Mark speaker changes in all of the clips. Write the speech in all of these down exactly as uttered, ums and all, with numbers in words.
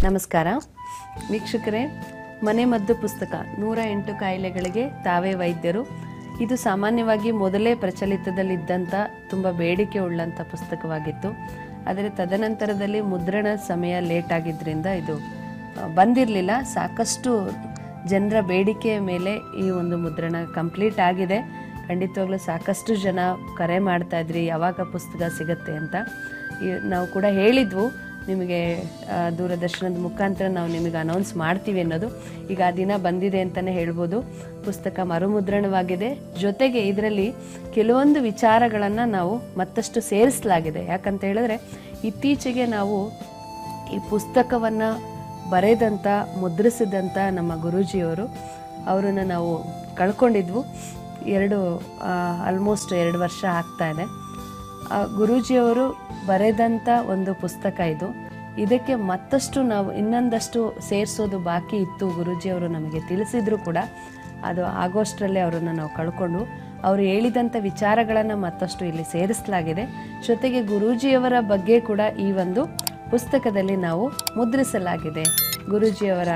Speaker 1: ನಮಸ್ಕಾರ ವೀಕ್ಷಕರೇ, ಮನೆ ಮದ್ದು ಪುಸ್ತಕ ನೂರ ಎಂಟು ಕಾಯಿಲೆಗಳಿಗೆ ತಾವೇ ವೈದ್ಯರು. ಇದು ಸಾಮಾನ್ಯವಾಗಿ ಮೊದಲೇ ಪ್ರಚಲಿತದಲ್ಲಿದ್ದಂಥ ತುಂಬ ಬೇಡಿಕೆ ಉಳ್ಳಂಥ ಪುಸ್ತಕವಾಗಿತ್ತು. ಆದರೆ ತದನಂತರದಲ್ಲಿ ಮುದ್ರಣ ಸಮಯ ಲೇಟ್ ಆಗಿದ್ದರಿಂದ ಇದು ಬಂದಿರಲಿಲ್ಲ. ಸಾಕಷ್ಟು ಜನರ ಬೇಡಿಕೆಯ ಮೇಲೆ ಈ ಒಂದು ಮುದ್ರಣ ಕಂಪ್ಲೀಟ್ ಆಗಿದೆ. ಖಂಡಿತವಾಗ್ಲೂ ಸಾಕಷ್ಟು ಜನ ಕರೆ ಮಾಡ್ತಾ ಇದ್ರಿ ಯಾವಾಗ ಪುಸ್ತಕ ಸಿಗುತ್ತೆ ಅಂತ. ನಾವು ಕೂಡ ಹೇಳಿದ್ವು ನಿಮಗೆ ದೂರದರ್ಶನದ ಮುಖಾಂತರ ನಾವು ನಿಮಗೆ ಅನೌನ್ಸ್ ಮಾಡ್ತೀವಿ ಅನ್ನೋದು. ಈಗ ಆ ದಿನ ಬಂದಿದೆ ಅಂತಲೇ ಹೇಳ್ಬೋದು. ಪುಸ್ತಕ ಮರುಮುದ್ರಣವಾಗಿದೆ. ಜೊತೆಗೆ ಇದರಲ್ಲಿ ಕೆಲವೊಂದು ವಿಚಾರಗಳನ್ನು ನಾವು ಮತ್ತಷ್ಟು ಸೇರಿಸಲಾಗಿದೆ. ಯಾಕಂತ ಹೇಳಿದ್ರೆ ಇತ್ತೀಚೆಗೆ ನಾವು ಈ ಪುಸ್ತಕವನ್ನು ಬರೆದಂಥ ಮುದ್ರಿಸಿದಂಥ ನಮ್ಮ ಗುರೂಜಿಯವರು ಅವರನ್ನು ನಾವು ಕಳ್ಕೊಂಡಿದ್ವು. ಎರಡು ಆಲ್ಮೋಸ್ಟ್ ಎರಡು ವರ್ಷ ಆಗ್ತಾ ಇದೆ. ಗುರೂಜಿಯವರು ಬರೆದಂಥ ಒಂದು ಪುಸ್ತಕ ಇದು. ಇದಕ್ಕೆ ಮತ್ತಷ್ಟು ನಾವು ಇನ್ನೊಂದಷ್ಟು ಸೇರಿಸೋದು ಬಾಕಿ ಇತ್ತು. ಗುರೂಜಿಯವರು ನಮಗೆ ತಿಳಿಸಿದ್ರು ಕೂಡ ಅದು ಆಗೋಷ್ಟರಲ್ಲೇ ಅವರನ್ನು ನಾವು ಕಳ್ಕೊಂಡು ಅವರು ಹೇಳಿದಂಥ ವಿಚಾರಗಳನ್ನು ಮತ್ತಷ್ಟು ಇಲ್ಲಿ ಸೇರಿಸಲಾಗಿದೆ. ಜೊತೆಗೆ ಗುರೂಜಿಯವರ ಬಗ್ಗೆ ಕೂಡ ಈ ಒಂದು ಪುಸ್ತಕದಲ್ಲಿ ನಾವು ಮುದ್ರಿಸಲಾಗಿದೆ. ಗುರೂಜಿಯವರ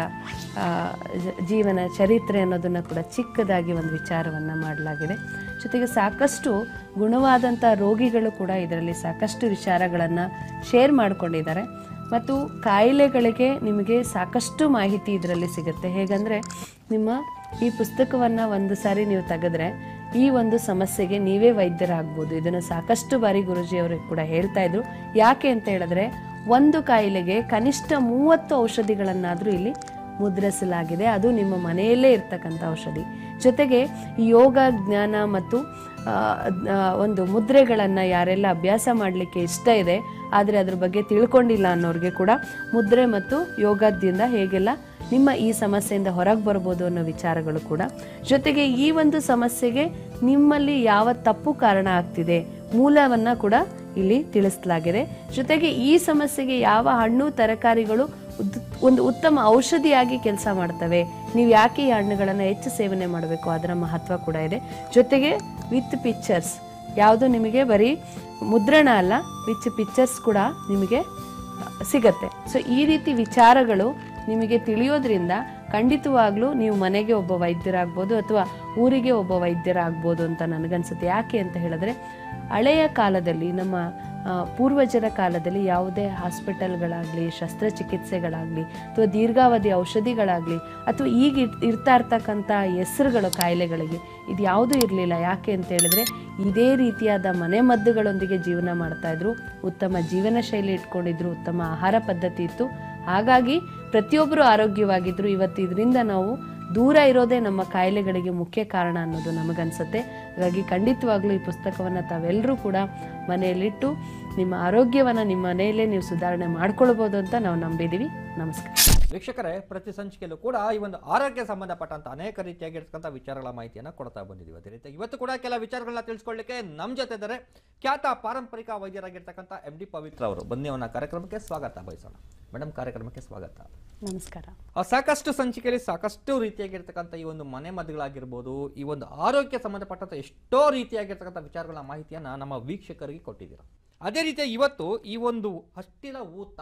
Speaker 1: ಜೀವನ ಚರಿತ್ರೆ ಅನ್ನೋದನ್ನು ಕೂಡ ಚಿಕ್ಕದಾಗಿ ಒಂದು ವಿಚಾರವನ್ನು ಮಾಡಲಾಗಿದೆ. ಜೊತೆಗೆ ಸಾಕಷ್ಟು ಗುಣವಾದಂಥ ರೋಗಿಗಳು ಕೂಡ ಇದರಲ್ಲಿ ಸಾಕಷ್ಟು ವಿಚಾರಗಳನ್ನು ಶೇರ್ ಮಾಡಿಕೊಂಡಿದ್ದಾರೆ. ಮತ್ತು ಕಾಯಿಲೆಗಳಿಗೆ ನಿಮಗೆ ಸಾಕಷ್ಟು ಮಾಹಿತಿ ಇದರಲ್ಲಿ ಸಿಗುತ್ತೆ. ಹೇಗಂದರೆ ನಿಮ್ಮ ಈ ಪುಸ್ತಕವನ್ನು ಒಂದು ಸಾರಿ ನೀವು ತೆಗೆದ್ರೆ ಈ ಒಂದು ಸಮಸ್ಯೆಗೆ ನೀವೇ ವೈದ್ಯರಾಗ್ಬೋದು. ಇದನ್ನು ಸಾಕಷ್ಟು ಬಾರಿ ಗುರೂಜಿಯವರು ಕೂಡ ಹೇಳ್ತಾ ಇದ್ರು. ಯಾಕೆ ಅಂತ ಹೇಳಿದ್ರೆ ಒಂದು ಕಾಯಿಲೆಗೆ ಕನಿಷ್ಠ ಮೂವತ್ತು ಔಷಧಿಗಳನ್ನಾದರೂ ಇಲ್ಲಿ ಮುದ್ರಿಸಲಾಗಿದೆ. ಅದು ನಿಮ್ಮ ಮನೆಯಲ್ಲೇ ಇರ್ತಕ್ಕಂಥ ಔಷಧಿ. ಜೊತೆಗೆ ಯೋಗ ಜ್ಞಾನ ಮತ್ತು ಒಂದು ಮುದ್ರೆಗಳನ್ನು ಯಾರೆಲ್ಲ ಅಭ್ಯಾಸ ಮಾಡಲಿಕ್ಕೆ ಇಷ್ಟ ಇದೆ ಆದರೆ ಅದ್ರ ಬಗ್ಗೆ ತಿಳ್ಕೊಂಡಿಲ್ಲ ಅನ್ನೋರಿಗೆ ಕೂಡ ಮುದ್ರೆ ಮತ್ತು ಯೋಗದಿಂದ ಹೇಗೆಲ್ಲ ನಿಮ್ಮ ಈ ಸಮಸ್ಯೆಯಿಂದ ಹೊರಗೆ ಬರ್ಬೋದು ಅನ್ನೋ ವಿಚಾರಗಳು ಕೂಡ. ಜೊತೆಗೆ ಈ ಒಂದು ಸಮಸ್ಯೆಗೆ ನಿಮ್ಮಲ್ಲಿ ಯಾವ ತಪ್ಪು ಕಾರಣ ಆಗ್ತಿದೆ ಮೂಲವನ್ನು ಕೂಡ ಇಲ್ಲಿ ತಿಳಿಸಲಾಗಿದೆ. ಜೊತೆಗೆ ಈ ಸಮಸ್ಯೆಗೆ ಯಾವ ಹಣ್ಣು ತರಕಾರಿಗಳು ಒಂದು ಉತ್ತಮ ಔಷಧಿಯಾಗಿ ಕೆಲಸ ಮಾಡ್ತವೆ, ನೀವು ಯಾಕೆ ಈ ಹಣ್ಣುಗಳನ್ನು ಹೆಚ್ಚು ಸೇವನೆ ಮಾಡಬೇಕು ಅದರ ಮಹತ್ವ ಕೂಡ ಇದೆ. ಜೊತೆಗೆ ವಿತ್ ಪಿಕ್ಚರ್ಸ್, ಯಾವುದು ನಿಮಗೆ ಬರೀ ಮುದ್ರಣ ಅಲ್ಲ, ವಿತ್ ಪಿಕ್ಚರ್ಸ್ ಕೂಡ ನಿಮಗೆ ಸಿಗತ್ತೆ. ಸೊ ಈ ರೀತಿ ವಿಚಾರಗಳು ನಿಮಗೆ ತಿಳಿಯೋದ್ರಿಂದ ಖಂಡಿತವಾಗ್ಲೂ ನೀವು ಮನೆಗೆ ಒಬ್ಬ ವೈದ್ಯರಾಗ್ಬೋದು ಅಥವಾ ಊರಿಗೆ ಒಬ್ಬ ವೈದ್ಯರಾಗ್ಬೋದು ಅಂತ ನನಗನ್ಸುತ್ತೆ. ಯಾಕೆ ಅಂತ ಹೇಳಿದ್ರೆ ಹಳೆಯ ಕಾಲದಲ್ಲಿ ನಮ್ಮ ಪೂರ್ವಜರ ಕಾಲದಲ್ಲಿ ಯಾವುದೇ ಹಾಸ್ಪಿಟಲ್ಗಳಾಗಲಿ ಶಸ್ತ್ರಚಿಕಿತ್ಸೆಗಳಾಗಲಿ ಅಥವಾ ದೀರ್ಘಾವಧಿ ಔಷಧಿಗಳಾಗಲಿ ಅಥವಾ ಈಗ ಇರ್ತಾ ಇರ್ತಕ್ಕಂಥ ಹೆಸರುಗಳು ಕಾಯಿಲೆಗಳಿಗೆ ಇದು ಯಾವುದೂ ಇರಲಿಲ್ಲ. ಯಾಕೆ ಅಂತ ಹೇಳಿದ್ರೆ ಇದೇ ರೀತಿಯಾದ ಮನೆ ಮದ್ದುಗಳೊಂದಿಗೆ ಜೀವನ ಮಾಡ್ತಾಯಿದ್ರು, ಉತ್ತಮ ಜೀವನ ಶೈಲಿ ಇಟ್ಕೊಂಡಿದ್ರು, ಉತ್ತಮ ಆಹಾರ ಪದ್ಧತಿ ಇತ್ತು. ಹಾಗಾಗಿ ಪ್ರತಿಯೊಬ್ಬರು ಆರೋಗ್ಯವಾಗಿದ್ದರು. ಇವತ್ತು ಇದರಿಂದ ನಾವು ದೂರ ಇರೋದೇ ನಮ್ಮ ಕಾಯಿಲೆಗಳಿಗೆ ಮುಖ್ಯ ಕಾರಣ ಅನ್ನೋದು ನಮಗನ್ಸುತ್ತೆ. ಹಾಗಾಗಿ ಖಂಡಿತವಾಗ್ಲೂ ಈ ಪುಸ್ತಕವನ್ನು ತಾವೆಲ್ಲರೂ ಕೂಡ ಮನೆಯಲ್ಲಿಟ್ಟು ನಿಮ್ಮ ಆರೋಗ್ಯವನ್ನು ನಿಮ್ಮ ಮನೆಯಲ್ಲೇ ನೀವು ಸುಧಾರಣೆ ಮಾಡ್ಕೊಳ್ಬೋದು ಅಂತ ನಾವು ನಂಬಿದ್ದೀವಿ. ನಮಸ್ಕಾರ
Speaker 2: ವೀಕ್ಷಕರೇ, ಪ್ರತಿ ಸಂಚಿಕೆಯಲ್ಲೂ ಕೂಡ ಈ ಒಂದು ಆರೋಗ್ಯ ಸಂಬಂಧಪಟ್ಟಂತ ಅನೇಕ ರೀತಿಯಾಗಿರ್ತಕ್ಕಂಥ ವಿಚಾರಗಳ ಮಾಹಿತಿಯನ್ನು ಕೊಡ್ತಾ ಬಂದಿದ್ದೀವಿ. ಅದೇ ರೀತಿ ಇವತ್ತು ಕೂಡ ಕೆಲ ವಿಚಾರಗಳನ್ನ ತಿಳಿಸ್ಕೊಳ್ಳಿಕ್ಕೆ ನಮ್ಮ ಜೊತೆ ಇದ್ದಾರೆ ಖ್ಯಾತ ಪಾರಂಪರಿಕ ವೈದ್ಯರಾಗಿರ್ತಕ್ಕಂಥ ಎಂ ಡಿ ಪವಿತ್ರ ಅವರು. ಬನ್ನಿ ಅವನ ಕಾರ್ಯಕ್ರಮಕ್ಕೆ ಸ್ವಾಗತ ಬಯಸೋಣ. ಮೇಡಮ್, ಕಾರ್ಯಕ್ರಮಕ್ಕೆ ಸ್ವಾಗತ.
Speaker 1: ನಮಸ್ಕಾರ.
Speaker 2: ಸಾಕಷ್ಟು ಸಂಚಿಕೆಯಲ್ಲಿ ಸಾಕಷ್ಟು ರೀತಿಯಾಗಿರ್ತಕ್ಕಂಥ ಈ ಒಂದು ಮನೆ ಮದ್ದುಗಳಾಗಿರ್ಬೋದು, ಈ ಒಂದು ಆರೋಗ್ಯ ಸಂಬಂಧಪಟ್ಟಂತ ಎಷ್ಟೋ ರೀತಿಯಾಗಿರ್ತಕ್ಕಂಥ ವಿಚಾರಗಳ ಮಾಹಿತಿಯನ್ನ ನಮ್ಮ ವೀಕ್ಷಕರಿಗೆ ಕೊಟ್ಟಿದ್ದೀರಾ. ಅದೇ ರೀತಿ ಇವತ್ತು ಈ ಒಂದು ಹಸ್ತಿಲ ಊತ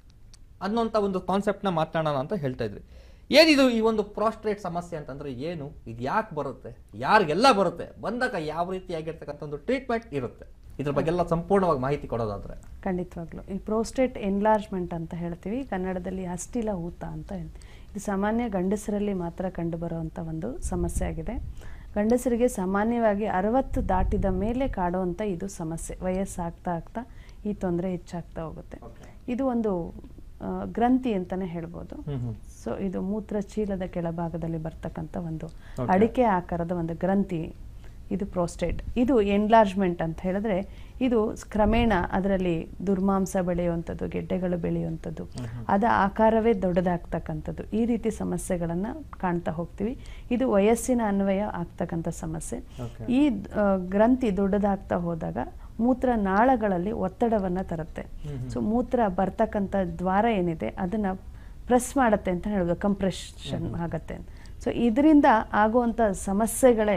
Speaker 2: ಅನ್ನೋಂಥ ಒಂದು ಕಾನ್ಸೆಪ್ಟ್ನ ಮಾತನಾಡೋಣ ಅಂತ ಹೇಳ್ತಾ ಇದ್ರಿ. ಏನಿದು ಈ ಒಂದು ಪ್ರಾಸ್ಟ್ರೇಟ್ ಸಮಸ್ಯೆ ಅಂತಂದ್ರೆ ಏನು, ಇದು ಯಾಕೆ ಬರುತ್ತೆ, ಯಾರಿಗೆಲ್ಲ ಬರುತ್ತೆ, ಬಂದಾಗ ಯಾವ ರೀತಿಯಾಗಿರ್ತಕ್ಕಂಥ ಒಂದು ಟ್ರೀಟ್ಮೆಂಟ್ ಇರುತ್ತೆ, ಇದ್ರ ಬಗ್ಗೆ ಎಲ್ಲ ಸಂಪೂರ್ಣವಾಗಿ ಮಾಹಿತಿ ಕೊಡೋದಾದ್ರೆ?
Speaker 1: ಖಂಡಿತವಾಗ್ಲು ಈ ಪ್ರೋಸ್ಟೇಟ್ ಎನ್ಲಾರ್ಜ್ಮೆಂಟ್ ಅಂತ ಹೇಳ್ತೀವಿ, ಕನ್ನಡದಲ್ಲಿ ಹಸ್ತಿಲ ಊತ ಅಂತ ಹೇಳ್ತೀವಿ. ಇದು ಸಾಮಾನ್ಯ ಗಂಡಸರಲ್ಲಿ ಮಾತ್ರ ಕಂಡುಬರುವಂಥ ಒಂದು ಸಮಸ್ಯೆ ಆಗಿದೆ. ಗಂಡಸರಿಗೆ ಸಾಮಾನ್ಯವಾಗಿ ಅರವತ್ತು ದಾಟಿದ ಮೇಲೆ ಕಾಡುವಂಥ ಇದು ಸಮಸ್ಯೆ. ವಯಸ್ಸಾಗ್ತಾ ಆಗ್ತಾ ಈ ತೊಂದರೆ ಹೆಚ್ಚಾಗ್ತಾ ಹೋಗುತ್ತೆ. ಇದು ಒಂದು ಗ್ರಂಥಿ ಅಂತಾನೆ ಹೇಳ್ಬೋದು. ಸೊ ಇದು ಮೂತ್ರಚೀಲದ ಕೆಳಭಾಗದಲ್ಲಿ ಬರ್ತಕ್ಕಂಥ ಒಂದು ಅಡಿಕೆ ಆಕಾರದ ಒಂದು ಗ್ರಂಥಿ, ಇದು ಪ್ರೋಸ್ಟೇಟ್. ಇದು ಎನ್ಲಾರ್ಜ್ಮೆಂಟ್ ಅಂತ ಹೇಳಿದ್ರೆ ಇದು ಕ್ರಮೇಣ ಅದರಲ್ಲಿ ದುರ್ಮಾಂಸ ಬೆಳೆಯುವಂಥದ್ದು, ಗೆಡ್ಡೆಗಳು ಬೆಳೆಯುವಂಥದ್ದು, ಅದ ಆಕಾರವೇ ದೊಡ್ಡದಾಗ್ತಕ್ಕಂಥದ್ದು, ಈ ರೀತಿ ಸಮಸ್ಯೆಗಳನ್ನು ಕಾಣ್ತಾ ಹೋಗ್ತೀವಿ. ಇದು ವಯಸ್ಸಿನ ಅನ್ವಯ ಆಗ್ತಕ್ಕಂಥ ಸಮಸ್ಯೆ. ಈ ಗ್ರಂಥಿ ದೊಡ್ಡದಾಗ್ತಾ ಹೋದಾಗ ಮೂತ್ರ ನಾಳಗಳಲ್ಲಿ ಒತ್ತಡವನ್ನು ತರುತ್ತೆ. ಸೊ ಮೂತ್ರ ಬರ್ತಕ್ಕಂಥ ದ್ವಾರ ಏನಿದೆ ಅದನ್ನು ಪ್ರೆಸ್ ಮಾಡುತ್ತೆ ಅಂತ ಹೇಳೋದು, ಕಂಪ್ರೆಷನ್ ಆಗತ್ತೆ. ಸೊ ಇದರಿಂದ ಆಗುವಂಥ ಸಮಸ್ಯೆಗಳೇ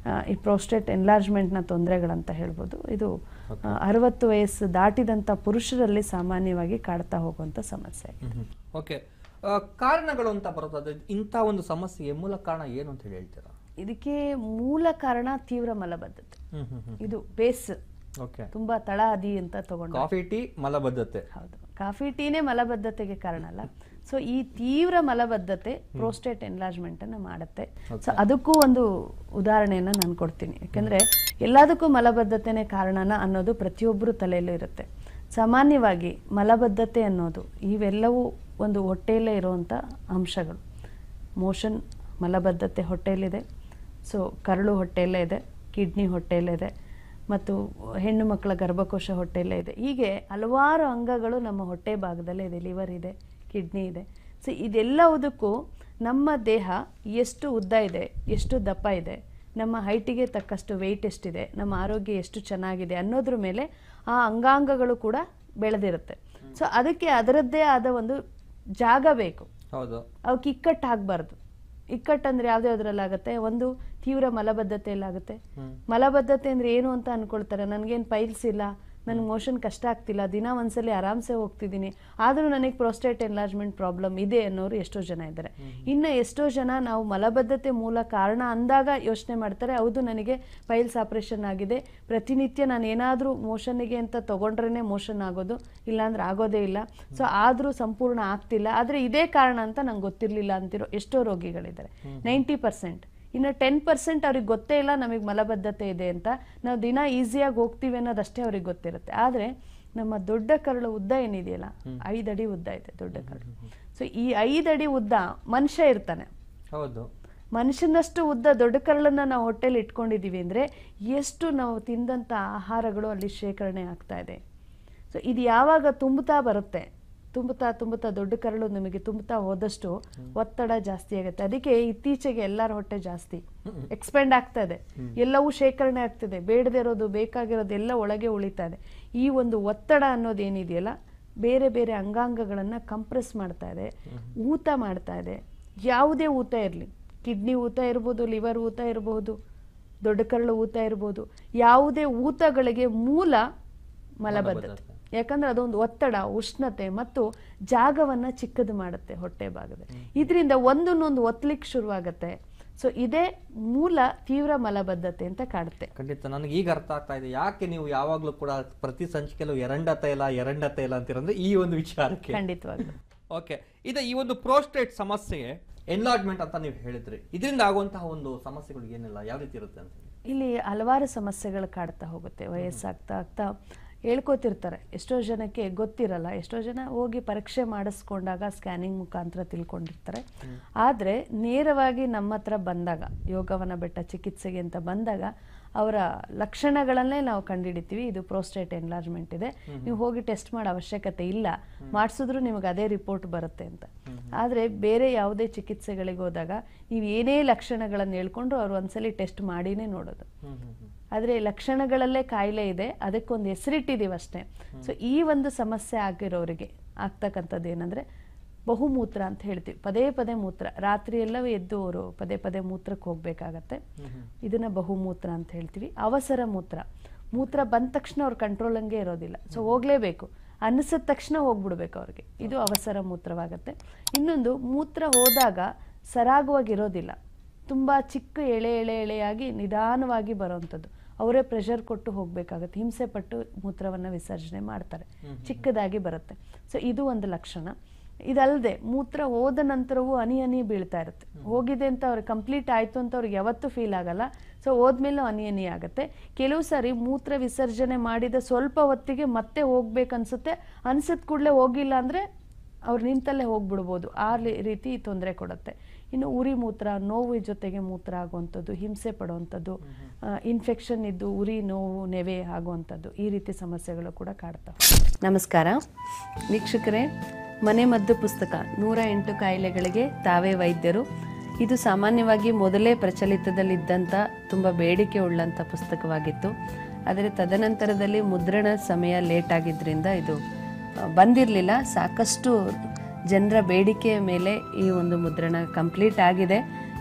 Speaker 1: ಈ ಪ್ರೋಸ್ಟೇಟ್ ಎನ್ಲಾರ್ಜ್ಮೆಂಟ್ನ ತೊಂದರೆಗಳಂತ ಹೇಳ್ಬೋದು. ಇದು ಅರವತ್ತು ವಯಸ್ಸು ದಾಟಿದಂಥ ಪುರುಷರಲ್ಲಿ ಸಾಮಾನ್ಯವಾಗಿ ಕಾಡ್ತಾ ಹೋಗುವಂಥ ಸಮಸ್ಯೆ.
Speaker 2: ಓಕೆ, ಕಾರಣಗಳು ಅಂತ ಬರೋದಾದ್ರೆ ಇಂಥ ಒಂದು ಸಮಸ್ಯೆಗೆ ಮೂಲ ಕಾರಣ ಏನು ಅಂತ ಹೇಳಿ ಹೇಳ್ತೀರಾ?
Speaker 1: ಇದಕ್ಕೆ ಮೂಲ ಕಾರಣ ತೀವ್ರ ಮಲಬದ್ಧತೆ. ಇದು ಬೇಸ್ ತುಂಬಾ ತಳ ಅದಿ ಅಂತ ತಗೊಂಡು
Speaker 2: ಕಾಫಿ ಟೀ ಮಲಬದ್ಧತೆ.
Speaker 1: ಹೌದು, ಕಾಫಿ ಟೀನೇ ಮಲಬದ್ಧತೆಗೆ ಕಾರಣ ಅಲ್ಲ. ಸೊ ಈ ತೀವ್ರ ಮಲಬದ್ಧತೆ ಪ್ರೋಸ್ಟೇಟ್ ಎನ್ಲಾರ್ಜ್ಮೆಂಟ್ ಅನ್ನ ಮಾಡುತ್ತೆ. ಸೊ ಅದಕ್ಕೂ ಒಂದು ಉದಾಹರಣೆಯನ್ನ ನಾನು ಕೊಡ್ತೀನಿ. ಯಾಕಂದ್ರೆ ಎಲ್ಲದಕ್ಕೂ ಮಲಬದ್ಧತೆನೇ ಕಾರಣನ ಅನ್ನೋದು ಪ್ರತಿಯೊಬ್ಬರು ತಲೆಯಲ್ಲೂ ಇರುತ್ತೆ. ಸಾಮಾನ್ಯವಾಗಿ ಮಲಬದ್ಧತೆ ಅನ್ನೋದು ಇವೆಲ್ಲವೂ ಒಂದು ಹೊಟ್ಟೆಯಲ್ಲೇ ಇರುವಂಥ ಅಂಶಗಳು. ಮೋಷನ್ ಮಲಬದ್ಧತೆ ಹೊಟ್ಟೆಯಲ್ಲಿದೆ, ಸೊ ಕರಳು ಹೊಟ್ಟೆಯಲ್ಲೇ ಇದೆ, ಕಿಡ್ನಿ ಹೊಟ್ಟೆಯಲ್ಲಿದೆ, ಮತ್ತು ಹೆಣ್ಣು ಮಕ್ಕಳ ಗರ್ಭಕೋಶ ಹೊಟ್ಟೆಯಲ್ಲೇ ಇದೆ. ಹೀಗೆ ಹಲವಾರು ಅಂಗಗಳು ನಮ್ಮ ಹೊಟ್ಟೆ ಭಾಗದಲ್ಲೇ ಇದೆ. ಲಿವರ್ ಇದೆ, ಕಿಡ್ನಿ ಇದೆ. ಸೊ ಇದೆಲ್ಲವುದಕ್ಕೂ ನಮ್ಮ ದೇಹ ಎಷ್ಟು ಉದ್ದ ಇದೆ, ಎಷ್ಟು ದಪ್ಪ ಇದೆ, ನಮ್ಮ ಹೈಟಿಗೆ ತಕ್ಕಷ್ಟು ವೆಯ್ಟ್ ಎಷ್ಟಿದೆ, ನಮ್ಮ ಆರೋಗ್ಯ ಎಷ್ಟು ಚೆನ್ನಾಗಿದೆ ಅನ್ನೋದ್ರ ಮೇಲೆ ಆ ಅಂಗಾಂಗಗಳು ಕೂಡ ಬೆಳೆದಿರುತ್ತೆ. ಸೊ ಅದಕ್ಕೆ ಅದರದ್ದೇ ಆದ ಒಂದು ಜಾಗ ಬೇಕು.
Speaker 2: ಹೌದು,
Speaker 1: ಅವಕ್ಕೆ ಇಕ್ಕಟ್ಟು ಆಗಬಾರ್ದು. ಇಕ್ಕಟ್ಟು ಅಂದ್ರೆ ಯಾವ್ದ್ಯಾವ್ದ್ರಲ್ಲಾಗುತ್ತೆ? ಒಂದು ತೀವ್ರ ಮಲಬದ್ಧತೆಯಲ್ಲಾಗುತ್ತೆ. ಮಲಬದ್ಧತೆ ಅಂದ್ರೆ ಏನು ಅಂತ ಅನ್ಕೊಳ್ತಾರೆ, ನನ್ಗೇನು ಪೈಲ್ಸ್ ಇಲ್ಲ, ನನಗೆ ಮೋಷನ್ ಕಷ್ಟ ಆಗ್ತಿಲ್ಲ, ದಿನ ಒಂದ್ಸಲಿ ಆರಾಮ್ಸೆ ಹೋಗ್ತಿದ್ದೀನಿ, ಆದರೂ ನನಗೆ ಪ್ರೋಸ್ಟೇಟ್ ಎನ್ಲಾರ್ಜ್ಮೆಂಟ್ ಪ್ರಾಬ್ಲಮ್ ಇದೆ ಅನ್ನೋರು ಎಷ್ಟೋ ಜನ ಇದ್ದಾರೆ. ಇನ್ನು ಎಷ್ಟೋ ಜನ ನಾವು ಮಲಬದ್ಧತೆ ಮೂಲ ಕಾರಣ ಅಂದಾಗ ಯೋಚನೆ ಮಾಡ್ತಾರೆ, ಹೌದು ನನಗೆ ಪೈಲ್ಸ್ ಆಪರೇಷನ್ ಆಗಿದೆ, ಪ್ರತಿನಿತ್ಯ ನಾನು ಏನಾದರೂ ಮೋಷನ್ನಿಗೆ ಅಂತ ತಗೊಂಡ್ರೇ ಮೋಷನ್ ಆಗೋದು, ಇಲ್ಲಾಂದ್ರೆ ಆಗೋದೇ ಇಲ್ಲ, ಸೊ ಆದರೂ ಸಂಪೂರ್ಣ ಆಗ್ತಿಲ್ಲ, ಆದರೆ ಇದೇ ಕಾರಣ ಅಂತ ನಂಗೆ ಗೊತ್ತಿರಲಿಲ್ಲ ಅಂತಿರೋ ಎಷ್ಟೋ ರೋಗಿಗಳಿದ್ದಾರೆ. ನೈಂಟಿ ಪರ್ಸೆಂಟ್ ಇನ್ನು ಟೆನ್ ಪರ್ಸೆಂಟ್ ಅವ್ರಿಗೆ ಗೊತ್ತೇ ಇಲ್ಲ ನಮಗೆ ಮಲಬದ್ಧತೆ ಇದೆ ಅಂತ. ನಾವು ದಿನ ಈಸಿಯಾಗಿ ಹೋಗ್ತೀವಿ ಅನ್ನೋದಷ್ಟೇ ಅವ್ರಿಗೆ ಗೊತ್ತಿರುತ್ತೆ. ಆದರೆ ನಮ್ಮ ದೊಡ್ಡ ಕರಳು ಉದ್ದ ಏನಿದೆಯಲ್ಲ, ಐದಡಿ ಉದ್ದ ಇದೆ ದೊಡ್ಡ ಕರಳು. ಸೊ ಈ ಐದಡಿ ಉದ್ದ ಮನುಷ್ಯ ಇರ್ತಾನೆ.
Speaker 2: ಹೌದು,
Speaker 1: ಮನುಷ್ಯನಷ್ಟು ಉದ್ದ ದೊಡ್ಡ ಕರಳನ್ನ ನಾವು ಹೊಟ್ಟೆಲಿ ಇಟ್ಕೊಂಡಿದೀವಿ ಅಂದ್ರೆ ಎಷ್ಟು ನಾವು ತಿಂದಂತ ಆಹಾರಗಳು ಅಲ್ಲಿ ಶೇಖರಣೆ ಆಗ್ತಾ ಇದೆ. ಸೊ ಇದು ಯಾವಾಗ ತುಂಬುತ್ತಾ ಬರುತ್ತೆ, ತುಂಬುತ್ತಾ ತುಂಬುತ್ತಾ ದೊಡ್ಡ ಕರಳು ನಮಗೆ ತುಂಬುತ್ತಾ ಹೋದಷ್ಟು ಒತ್ತಡ ಜಾಸ್ತಿ ಆಗುತ್ತೆ. ಅದಕ್ಕೆ ಇತ್ತೀಚೆಗೆ ಎಲ್ಲರ ಹೊಟ್ಟೆ ಜಾಸ್ತಿ ಎಕ್ಸ್ಪೆಂಡ್ ಆಗ್ತಾ ಇದೆ, ಎಲ್ಲವೂ ಶೇಖರಣೆ ಆಗ್ತಿದೆ, ಬೇಡದೇ ಇರೋದು ಬೇಕಾಗಿರೋದು ಎಲ್ಲ ಒಳಗೆ ಉಳಿತಾ ಇದೆ. ಈ ಒಂದು ಒತ್ತಡ ಅನ್ನೋದೇನಿದೆಯಲ್ಲ, ಬೇರೆ ಬೇರೆ ಅಂಗಾಂಗಗಳನ್ನ ಕಂಪ್ರೆಸ್ ಮಾಡ್ತಾ ಇದೆ, ಊತ ಮಾಡ್ತಾ ಇದೆ. ಯಾವುದೇ ಊತ ಇರಲಿ, ಕಿಡ್ನಿ ಊತ ಇರ್ಬೋದು, ಲಿವರ್ ಊತ ಇರಬಹುದು, ದೊಡ್ಡ ಕರಳು ಊತ ಇರ್ಬೋದು, ಯಾವುದೇ ಊತಗಳಿಗೆ ಮೂಲ ಮಲಬದ್ಧತೆ. ಯಾಕಂದ್ರೆ ಅದೊಂದು ಒತ್ತಡ, ಉಷ್ಣತೆ ಮತ್ತು ಜಾಗವನ್ನ ಚಿಕ್ಕದು ಮಾಡುತ್ತೆ ಹೊಟ್ಟೆ ಭಾಗದಲ್ಲಿ. ಇದರಿಂದ ಒಂದನ್ನೊಂದು ಒತ್ತಲಿಕ್ಕೆ ಶುರುವಾಗತ್ತೆ. ಸೊ ಇದೇ ಮೂಲ ತೀವ್ರ ಮಲಬದ್ಧತೆ ಅಂತ ಕಾಡುತ್ತೆ.
Speaker 2: ಖಂಡಿತ ನನಗೆ ಈಗ ಅರ್ಥ ಆಗ್ತಾ ಇದೆ ಯಾಕೆ ನೀವು ಯಾವಾಗ್ಲೂ ಕೂಡ ಪ್ರತಿ ಸಂಚಿಕೆಯಲ್ಲೂ ಎರಡತೆ ಇಲ್ಲ ಎರಡತೆ ಇಲ್ಲ ಅಂತಿರಂದ್ರೆ ಈ ಒಂದು ವಿಚಾರಕ್ಕೆ.
Speaker 1: ಖಂಡಿತವಾಗ್ಲು.
Speaker 2: ಓಕೆ, ಇದು ಈ ಒಂದು ಪ್ರೋಸ್ಟೇಟ್ ಸಮಸ್ಯೆಗೆ ಎನ್ಲಾರ್ಜ್ಮೆಂಟ್ ಅಂತ ನೀವು ಹೇಳಿದ್ರಿ, ಇದರಿಂದ ಆಗುವಂತಹ ಒಂದು ಸಮಸ್ಯೆಗಳು ಏನಿಲ್ಲ, ಯಾವ ರೀತಿ ಇರುತ್ತೆ ಅಂತ?
Speaker 1: ಇಲ್ಲಿ ಹಲವಾರು ಸಮಸ್ಯೆಗಳು ಕಾಡ್ತಾ ಹೋಗುತ್ತೆ. ವಯಸ್ಸಾಗ್ತಾ ಆಗ್ತಾ ಹೇಳ್ಕೋತಿರ್ತಾರೆ. ಎಷ್ಟೋ ಜನಕ್ಕೆ ಗೊತ್ತಿರಲ್ಲ, ಎಷ್ಟೋ ಜನ ಹೋಗಿ ಪರೀಕ್ಷೆ ಮಾಡಿಸ್ಕೊಂಡಾಗ ಸ್ಕ್ಯಾನಿಂಗ್ ಮುಖಾಂತರ ತಿಳ್ಕೊಂಡಿರ್ತಾರೆ. ಆದರೆ ನೇರವಾಗಿ ನಮ್ಮ ಹತ್ರ ಬಂದಾಗ, ಯೋಗವನ ಬೆಟ್ಟ ಚಿಕಿತ್ಸೆಗೆ ಅಂತ ಬಂದಾಗ ಅವರ ಲಕ್ಷಣಗಳನ್ನೇ ನಾವು ಕಂಡುಹಿಡಿತೀವಿ, ಇದು ಪ್ರೋಸ್ಟೇಟ್ ಎನ್ಲಾರ್ಜ್ಮೆಂಟ್ ಇದೆ, ನೀವು ಹೋಗಿ ಟೆಸ್ಟ್ ಮಾಡೋ ಅವಶ್ಯಕತೆ ಇಲ್ಲ, ಮಾಡಿಸಿದ್ರು ನಿಮಗೆ ಅದೇ ರಿಪೋರ್ಟ್ ಬರುತ್ತೆ ಅಂತ. ಆದರೆ ಬೇರೆ ಯಾವುದೇ ಚಿಕಿತ್ಸೆಗಳಿಗೆ ಹೋದಾಗ ನೀವು ಏನೇ ಲಕ್ಷಣಗಳನ್ನು ಹೇಳ್ಕೊಂಡ್ರು ಅವ್ರು ಒಂದ್ಸಲಿ ಟೆಸ್ಟ್ ಮಾಡಿನೇ ನೋಡೋದು. ಆದರೆ ಲಕ್ಷಣಗಳಲ್ಲೇ ಕಾಯಿಲೆ ಇದೆ, ಅದಕ್ಕೊಂದು ಹೆಸರಿಟ್ಟಿದ್ದೀವಿ ಅಷ್ಟೇ. ಸೊ ಈ ಒಂದು ಸಮಸ್ಯೆ ಆಗಿರೋರಿಗೆ ಆಗ್ತಕ್ಕಂಥದ್ದು ಏನಂದರೆ ಬಹುಮೂತ್ರ ಅಂತ ಹೇಳ್ತೀವಿ. ಪದೇ ಪದೇ ಮೂತ್ರ, ರಾತ್ರಿ ಎಲ್ಲವೂ ಎದ್ದು ಅವರು ಪದೇ ಪದೇ ಮೂತ್ರಕ್ಕೆ ಹೋಗ್ಬೇಕಾಗತ್ತೆ. ಇದನ್ನ ಬಹುಮೂತ್ರ ಅಂತ ಹೇಳ್ತೀವಿ. ಅವಸರ ಮೂತ್ರ, ಮೂತ್ರ ಬಂದ ತಕ್ಷಣ ಅವ್ರ ಕಂಟ್ರೋಲ್ ಹಂಗೆ ಇರೋದಿಲ್ಲ, ಸೊ ಹೋಗ್ಲೇಬೇಕು ಅನಿಸಿದ ತಕ್ಷಣ ಹೋಗ್ಬಿಡ್ಬೇಕು ಅವ್ರಿಗೆ, ಇದು ಅವಸರ ಮೂತ್ರವಾಗತ್ತೆ. ಇನ್ನೊಂದು, ಮೂತ್ರ ಹೋದಾಗ ಸರಾಗವಾಗಿರೋದಿಲ್ಲ, ತುಂಬ ಚಿಕ್ಕ ಎಳೆ ಎಳೆ ಎಳೆಯಾಗಿ ನಿಧಾನವಾಗಿ ಬರೋವಂಥದ್ದು, ಅವರೇ ಪ್ರೆಷರ್ ಕೊಟ್ಟು ಹೋಗ್ಬೇಕಾಗತ್ತೆ, ಹಿಂಸೆ ಪಟ್ಟು ಮೂತ್ರವನ್ನು ವಿಸರ್ಜನೆ ಮಾಡ್ತಾರೆ, ಚಿಕ್ಕದಾಗಿ ಬರುತ್ತೆ. ಸೊ ಇದು ಒಂದು ಲಕ್ಷಣ. ಇದಲ್ಲದೆ ಮೂತ್ರ ಹೋದ ನಂತರವೂ ಹನಿ ಹನಿ ಬೀಳ್ತಾ ಇರುತ್ತೆ. ಹೋಗಿದೆ ಅಂತ ಅವ್ರಿಗೆ ಕಂಪ್ಲೀಟ್ ಆಯಿತು ಅಂತ ಅವ್ರಿಗೆ ಯಾವತ್ತೂ ಫೀಲ್ ಆಗಲ್ಲ, ಸೊ ಹೋದ್ಮೇಲೂ ಹನಿ ಹನಿ ಆಗುತ್ತೆ. ಕೆಲವು ಸಾರಿ ಮೂತ್ರ ವಿಸರ್ಜನೆ ಮಾಡಿದ ಸ್ವಲ್ಪ ಹೊತ್ತಿಗೆ ಮತ್ತೆ ಹೋಗ್ಬೇಕನ್ಸುತ್ತೆ, ಅನ್ಸಿದ ಕೂಡಲೇ ಹೋಗಿಲ್ಲ ಅಂದರೆ ಅವ್ರು ನಿಂತಲ್ಲೇ ಹೋಗ್ಬಿಡ್ಬೋದು, ಆ ರೀತಿ ತೊಂದರೆ ಕೊಡುತ್ತೆ. ಇನ್ನು ಉರಿ ಮೂತ್ರ, ನೋವು ಜೊತೆಗೆ ಮೂತ್ರ ಆಗುವಂಥದ್ದು, ಹಿಂಸೆ ಪಡುವಂಥದ್ದು, ಇನ್ಫೆಕ್ಷನ್ ಇದ್ದು ಉರಿ ನೋವು ನೆವೆ ಆಗುವಂಥದ್ದು, ಈ ರೀತಿ ಸಮಸ್ಯೆಗಳು ಕೂಡ ಕಾಡ್ತವೆ. ನಮಸ್ಕಾರ ವೀಕ್ಷಕರೇ, ಮನೆ ಮದ್ದು ಪುಸ್ತಕ ನೂರ ಎಂಟು ಕಾಯಿಲೆಗಳಿಗೆ ತಾವೇ ವೈದ್ಯರು. ಇದು ಸಾಮಾನ್ಯವಾಗಿ ಮೊದಲೇ ಪ್ರಚಲಿತದಲ್ಲಿದ್ದಂಥ ತುಂಬ ಬೇಡಿಕೆ ಉಳ್ಳಂಥ ಪುಸ್ತಕವಾಗಿತ್ತು. ಆದರೆ ತದನಂತರದಲ್ಲಿ ಮುದ್ರಣ ಸಮಯ ಲೇಟ್ ಆಗಿದ್ದರಿಂದ ಇದು ಬಂದಿರಲಿಲ್ಲ. ಸಾಕಷ್ಟು ಜನರ ಬೇಡಿಕೆಯ ಮೇಲೆ ಈ ಒಂದು ಮುದ್ರಣ ಕಂಪ್ಲೀಟ್ ಆಗಿದೆ.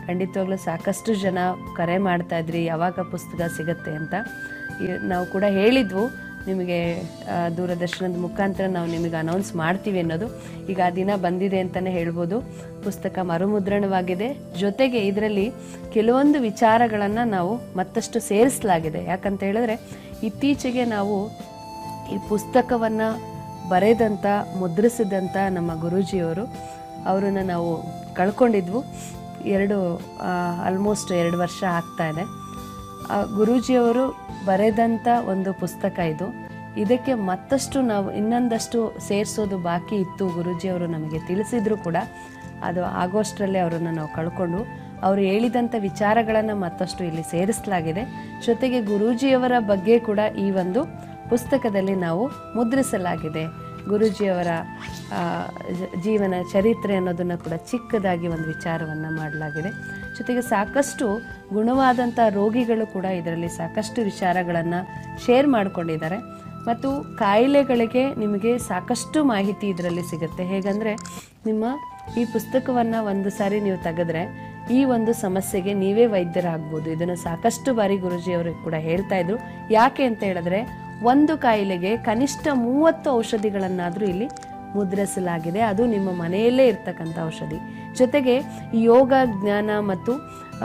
Speaker 1: ಖಂಡಿತವಾಗ್ಲೂ ಸಾಕಷ್ಟು ಜನ ಕರೆ ಮಾಡ್ತಾ ಇದ್ರಿ ಯಾವಾಗ ಪುಸ್ತಕ ಸಿಗುತ್ತೆ ಅಂತ. ನಾವು ಕೂಡ ಹೇಳಿದ್ವು ನಿಮಗೆ ದೂರದರ್ಶನದ ಮುಖಾಂತರ ನಾವು ನಿಮಗೆ ಅನೌನ್ಸ್ ಮಾಡ್ತೀವಿ ಅನ್ನೋದು. ಈಗ ಆ ದಿನ ಬಂದಿದೆ ಅಂತಲೇ ಹೇಳ್ಬೋದು. ಪುಸ್ತಕ ಮರುಮುದ್ರಣವಾಗಿದೆ. ಜೊತೆಗೆ ಇದರಲ್ಲಿ ಕೆಲವೊಂದು ವಿಚಾರಗಳನ್ನು ನಾವು ಮತ್ತಷ್ಟು ಸೇರಿಸಲಾಗಿದೆ. ಯಾಕಂತ ಹೇಳಿದ್ರೆ ಇತ್ತೀಚೆಗೆ ನಾವು ಈ ಪುಸ್ತಕವನ್ನು ಬರೆದಂಥ ಮುದ್ರಿಸಿದಂಥ ನಮ್ಮ ಗುರೂಜಿಯವರು ಅವರನ್ನು ನಾವು ಕಳ್ಕೊಂಡಿದ್ವು. ಎರಡು ಆಲ್ಮೋಸ್ಟ್ ಎರಡು ವರ್ಷ ಆಗ್ತಾ ಇದೆ. ಆ ಗುರೂಜಿಯವರು ಬರೆದಂಥ ಒಂದು ಪುಸ್ತಕ ಇದು. ಇದಕ್ಕೆ ಮತ್ತಷ್ಟು ನಾವು ಇನ್ನೊಂದಷ್ಟು ಸೇರಿಸೋದು ಬಾಕಿ ಇತ್ತು. ಗುರೂಜಿಯವರು ನಮಗೆ ತಿಳಿಸಿದ್ರು ಕೂಡ ಅದು ಆಗೋಷ್ಟರಲ್ಲೇ ಅವರನ್ನು ನಾವು ಕಳ್ಕೊಂಡು ಅವರು ಹೇಳಿದಂಥ ವಿಚಾರಗಳನ್ನು ಮತ್ತಷ್ಟು ಇಲ್ಲಿ ಸೇರಿಸಲಾಗಿದೆ. ಜೊತೆಗೆ ಗುರೂಜಿಯವರ ಬಗ್ಗೆ ಕೂಡ ಈ ಒಂದು ಪುಸ್ತಕದಲ್ಲಿ ನಾವು ಮುದ್ರಿಸಲಾಗಿದೆ. ಗುರೂಜಿಯವರ ಜೀವನ ಚರಿತ್ರೆ ಅನ್ನೋದನ್ನು ಕೂಡ ಚಿಕ್ಕದಾಗಿ ಒಂದು ವಿಚಾರವನ್ನು ಮಾಡಲಾಗಿದೆ. ಜೊತೆಗೆ ಸಾಕಷ್ಟು ಗುಣವಾದಂಥ ರೋಗಿಗಳು ಕೂಡ ಇದರಲ್ಲಿ ಸಾಕಷ್ಟು ವಿಚಾರಗಳನ್ನು ಶೇರ್ ಮಾಡಿಕೊಂಡಿದ್ದಾರೆ. ಮತ್ತು ಕಾಯಿಲೆಗಳಿಗೆ ನಿಮಗೆ ಸಾಕಷ್ಟು ಮಾಹಿತಿ ಇದರಲ್ಲಿ ಸಿಗುತ್ತೆ. ಹೇಗಂದರೆ ನಿಮ್ಮ ಈ ಪುಸ್ತಕವನ್ನು ಒಂದು ಸಾರಿ ನೀವು ತೆಗೆದ್ರೆ ಈ ಒಂದು ಸಮಸ್ಯೆಗೆ ನೀವೇ ವೈದ್ಯರಾಗ್ಬೋದು. ಇದನ್ನು ಸಾಕಷ್ಟು ಬಾರಿ ಗುರೂಜಿಯವರು ಕೂಡ ಹೇಳ್ತಾ ಇದ್ರು. ಯಾಕೆ ಅಂತ ಹೇಳಿದ್ರೆ ಒಂದು ಕಾಯಿಲೆಗೆ ಕನಿಷ್ಠ ಮೂವತ್ತು ಔಷಧಿಗಳನ್ನಾದರೂ ಇಲ್ಲಿ ಮುದ್ರಿಸಲಾಗಿದೆ. ಅದು ನಿಮ್ಮ ಮನೆಯಲ್ಲೇ ಇರ್ತಕ್ಕಂಥ ಔಷಧಿ. ಜೊತೆಗೆ ಯೋಗ ಜ್ಞಾನ ಮತ್ತು